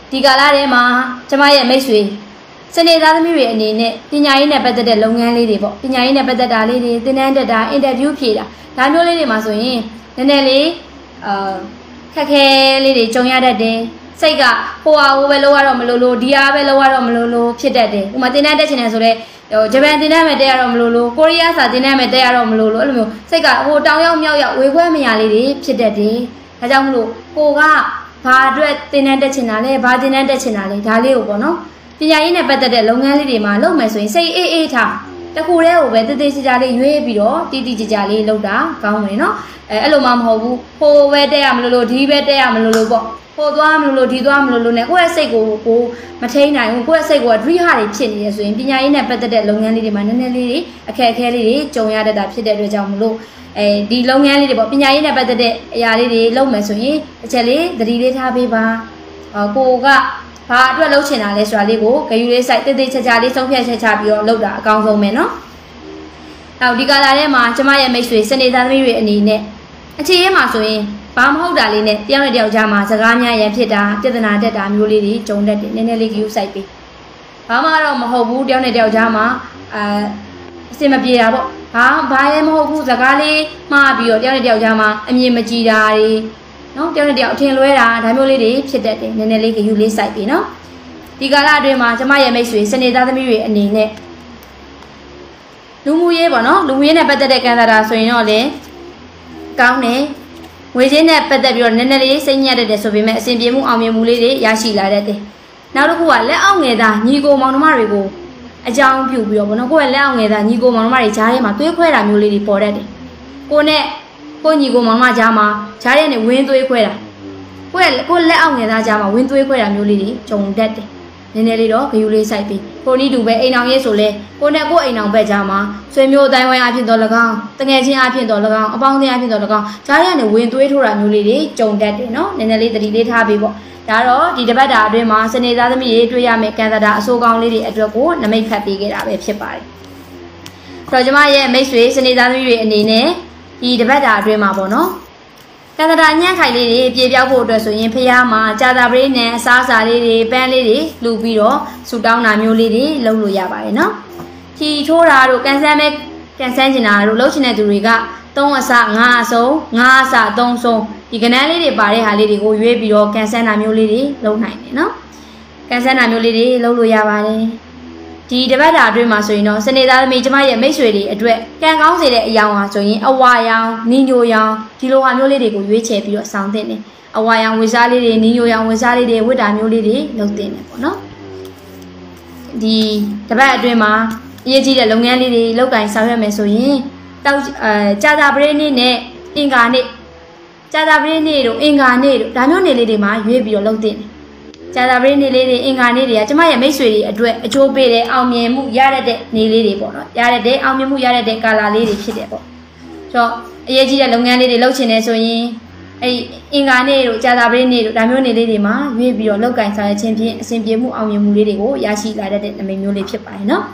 ဒီကာလထဲမှာကျမရဲ့မိတ်ဆွေစနေသားသမီးတွေအနေနဲ့ပညာရေးနဲ့ပတ်သက်တဲ့လုပ်ငန်းလေးတွေပေါ့ပညာရေးနဲ့ပတ်သက်တာလေးတွေသင်တန်းတက်တာအင်တာဗျူးဖြေတာဒါမျိုးလေးတွေမှာဆိုရင်နည်းနည်းလေးအာခက်ခဲလေးတွေကြုံရတတ်တယ်စိတ်ကဟိုဟာဟိုပဲလောက်ရတော့မလို့လို့ဒီအားပဲလောက်ရတော့မလို့လို့ဖြစ်တတ်တယ်ဥပမာသင်တန်းတက်ချင်တယ်ဆိုတော့ဟိုဂျပန်သင်တန်းမဲ့တက်ရတော့မလို့လို့ကိုရီးယားစာသင်တန်းမဲ့တက်ရတော့မလို့လို့အဲ့လိုမျိုးစိတ်ကဟိုတောင်ရောက်မြောက်ရောက်ဝေခွဲမရလေးတွေဖြစ်တတ်တယ်ဒါကြောင့်မလို့ကိုကဘာအတွက်သင်တန်းတက်ချင်တာလဲဘာသင်တန်းတက်ချင်တာလဲဒါလေးကိုပေါ့နော်ပညာရေးနဲ့ပတ်သက်တဲ့လုပ်ငန်းလေးတွေမှာလုပ်မယ်ဆိုရင်စိတ်အေးအေးထားတခုတည်းကိုပဲတည်တည်ချာချာလေးရွေးပြီးတော့တည်တည်ချာချာလေးလုပ်တာကောင်းတယ်နော်အဲအဲ့လိုမှမဟုတ်ဘူးဟိုပဲတက်ရမလို့လို့ဒီပဲတက်ရမလို့လို့ပေါ့ဟိုသွားမလို့လို့ဒီသွားမလို့လို့ ਨੇ ကိုယ့်ရဲ့စိတ်ကိုကိုမထိန်နိုင်ဘူးကိုယ့်ရဲ့စိတ်ကိုဒရိဟာတွေဖြစ်နေရဆိုရင်ပညာရေးနဲ့ပတ်သက်တဲ့လုပ်ငန်းလေးတွေမှာနည်းနည်းလေးတွေအခက်အခဲလေးတွေကြုံရတတ်တာဖြစ်တဲ့အတွက်ကြောင့်မလို့အဲဒီလုပ်ငန်းလေးတွေပေါ့ပညာရေးနဲ့ပတ်သက်တဲ့အရာလေးတွေလုပ်မယ်ဆိုရင်အချက်လေးသတိလေးထားပေးပါကိုကဘာအတွက်လုပ်ချင်တာလဲဆိုတာလေးကိုဂရုလေးစိုက်တည်တည်ချာချာလေးဆုံးဖြတ်ချက်ချပြီးတော့လုပ်တာအကောင်းဆုံးပဲเนาะနောက်ဒီကာလာထဲမှာကျမရဲ့မိတ်ဆွေစနေသားသမီးတွေအနေနဲ့အခြေရဲမှာဆိုရင်ဘာမဟုတ်တာလေးနဲ့တယောက်နဲ့တယောက်ကြားမှာစကားများရန်ဖြစ်တာပြဿနာတက်တာမျိုးလေးတွေကြုံတတ်တယ်နည်းနည်းလေးဂရုစိုက်ပေးဘာမှတော့မဟုတ်ဘူးတယောက်နဲ့တယောက်ကြားမှာအာအစင်မပြေတာပေါ့ဘာဘာရဲမဟုတ်ဘူးစကားလေးမှားပြီးတော့တယောက်နဲ့တယောက်ကြားမှာအမြင်မကြည်တာတွေနော်တယောက်နဲ့တယောက်အထင်လွဲတာဒါမျိုးလေးတွေဖြစ်တတ်တယ်နည်းနည်းလေးဂရုလေးစိုက်ပေးနော်ဒီကာလအတွင်းမှာကျမရဲ့မိတ်ဆွေစနေသားသမီးတွေအနေနဲ့လူမှုရေးပေါ့နော်လူမှုရေးနဲ့ပတ်သက်တဲ့ကံစားတာဆိုရင်တော့လေကောင်းတယ်ငွေချင်းနဲ့ပတ်သက်ပြီးတော့နည်းနည်းလေးစိတ်ညစ်တတ်တယ်ဆိုပေမဲ့အဆင်ပြေမှုအောင်မြင်မှုလေးတွေရရှိလာတတ်တယ်နောက်တစ်ခုကလက်အောက်ငယ်သားညီကိုမောင်နှမတွေကိုအကြောင်းပြုပြီးတော့ပေါ့နော်ကိုယ့်ရဲ့လက်အောက်ငယ်သားညီကိုမောင်နှမတွေကြားထဲမှာသွေးခွဲတာမျိုးလေးတွေပေါ်တတ်တယ်ကိုနဲ့ကိုညီကိုမောင်နှမကြားမှာကြားထဲနဲ့ဝင်းသွေးခွဲတာကိုယ့်ရဲ့ကိုလက်အောက်ငယ်သားကြားမှာဝင်းသွေးခွဲတာမျိုးလေးတွေကြုံတတ်တယ်နည်းနည်းလေးတော့ဂရုလေးစိုက်ပြီးကိုနီးတူပဲအိမ်အောင်ရေးဆိုလဲကိုနဲ့ကိုအိမ်အောင်ဘက်ကြားမှာဆွေမျိုးအတိုင်းဝိုင်းအဖြစ်တော့၎င်းတငယ်ချင်းအဖြစ်တော့၎င်းအပေါင်းအသင်းအဖြစ်တော့၎င်းကြားရနဲ့ဝင်သွေးထိုးတာမျိုးလေးတွေကြုံတတ်တယ်နော်နည်းနည်းလေးသတိလေးထားပြီးပေါ့ဒါတော့ဒီတစ်ပတ်တာအတွင်းမှာစနေသားသမီးတွေတွေ့ရမယ့်ကံသတာအဆိုးကောင်းလေးတွေအတွက်ကိုနမိတ်ဖတ်ပေးခဲ့တာပဲဖြစ်ပါတယ်ဆိုတော့ကျမရဲ့မိတ်ဆွေစနေသားသမီးတွေအနေနဲ့ဒီတစ်ပတ်တာအတွင်းမှာပေါ့နော်ကံသတာညံ့ခိုင်လေးတွေပြေပြောက်ဖို့အတွက်ဆိုရင်ဖះမှာကြာတာပရိနဲ့အစားအစာလေးတွေပန်းလေးတွေလှူပြီးတော့ဆူတောင်းတာမျိုးလေးတွေလုပ်လို့ရပါတယ်နော်ခီထိုးတာတို့ကန်ဆန်းမဲ့ကန်ဆန်းကျင်တာတို့လှုပ်ချင်တဲ့သူတွေကသုံးအစငါးအစုံငါးအစသုံးဆုံးဒီကနန်းလေးတွေပါတဲ့ဟာလေးတွေကိုရွေးပြီးတော့ကန်ဆန်းတာမျိုးလေးတွေလုပ်နိုင်တယ်နော်ကန်ဆန်းတာမျိုးလေးတွေလုပ်လို့ရပါတယ်ဒီတပတ်တာအတွင်းမှာဆိုရင်တော့စနေသားသမီးကျမရဲ့မိတ်ဆွေတွေအတွက်ကံကောင်းစေတဲ့အယောင်ဟာဆိုရင်အဝါရောင်နင်းညိုရောင်ဒီလိုဟာမျိုးလေးတွေကိုရွေးချယ်ပြီးတော့စောင်းသင့်တယ်အဝါရောင်ဝေစားလေးတွေနင်းညိုရောင်ဝေစားလေးတွေဝတ်တာမျိုးလေးတွေလုပ်သင့်တယ်ပေါ့နော်ဒီတပတ်အတွင်းမှာအရေးကြီးတဲ့လုပ်ငန်းလေးတွေလုပ်ကင်ဆောင်ရွက်မယ်ဆိုရင်တောက်အဲကြာတာပရိနေ့နဲ့အင်္ဂါနေ့ကြာတာပရိနေ့တို့အင်္ဂါနေ့တို့ဒါမျိုးနေ့လေးတွေမှာရွေးပြီးတော့လုပ်သင့်တယ်ကြာတာပရိနေ့လေးတွေအင်္ဂါနေ့တွေကကျမရဲ့မိတ်ဆွေတွေအတွက်အကျိုးပေးတဲ့အောင်မြင်မှုရတဲ့နေ့လေးတွေပေါ့နော်ရတဲ့အောင်မြင်မှုရတဲ့ကာလာလေးတွေဖြစ်တယ်ပေါ့ဆိုတော့အရေးကြီးတဲ့လုပ်ငန်းလေးတွေလုပ်ချင်နေဆိုရင်အဲ့အင်္ဂါနေ့တို့ကြာတာပရိနေ့တို့ဒါမျိုးနေ့လေးတွေမှာရွေးပြီးတော့လောက်ကင်ဆောင်ရခြင်းဖြင့်အဆင်ပြေမှုအောင်မြင်မှုလေးတွေကိုရရှိလာတဲ့နမိတ်မျိုးလေးဖြစ်ပါတယ်နော်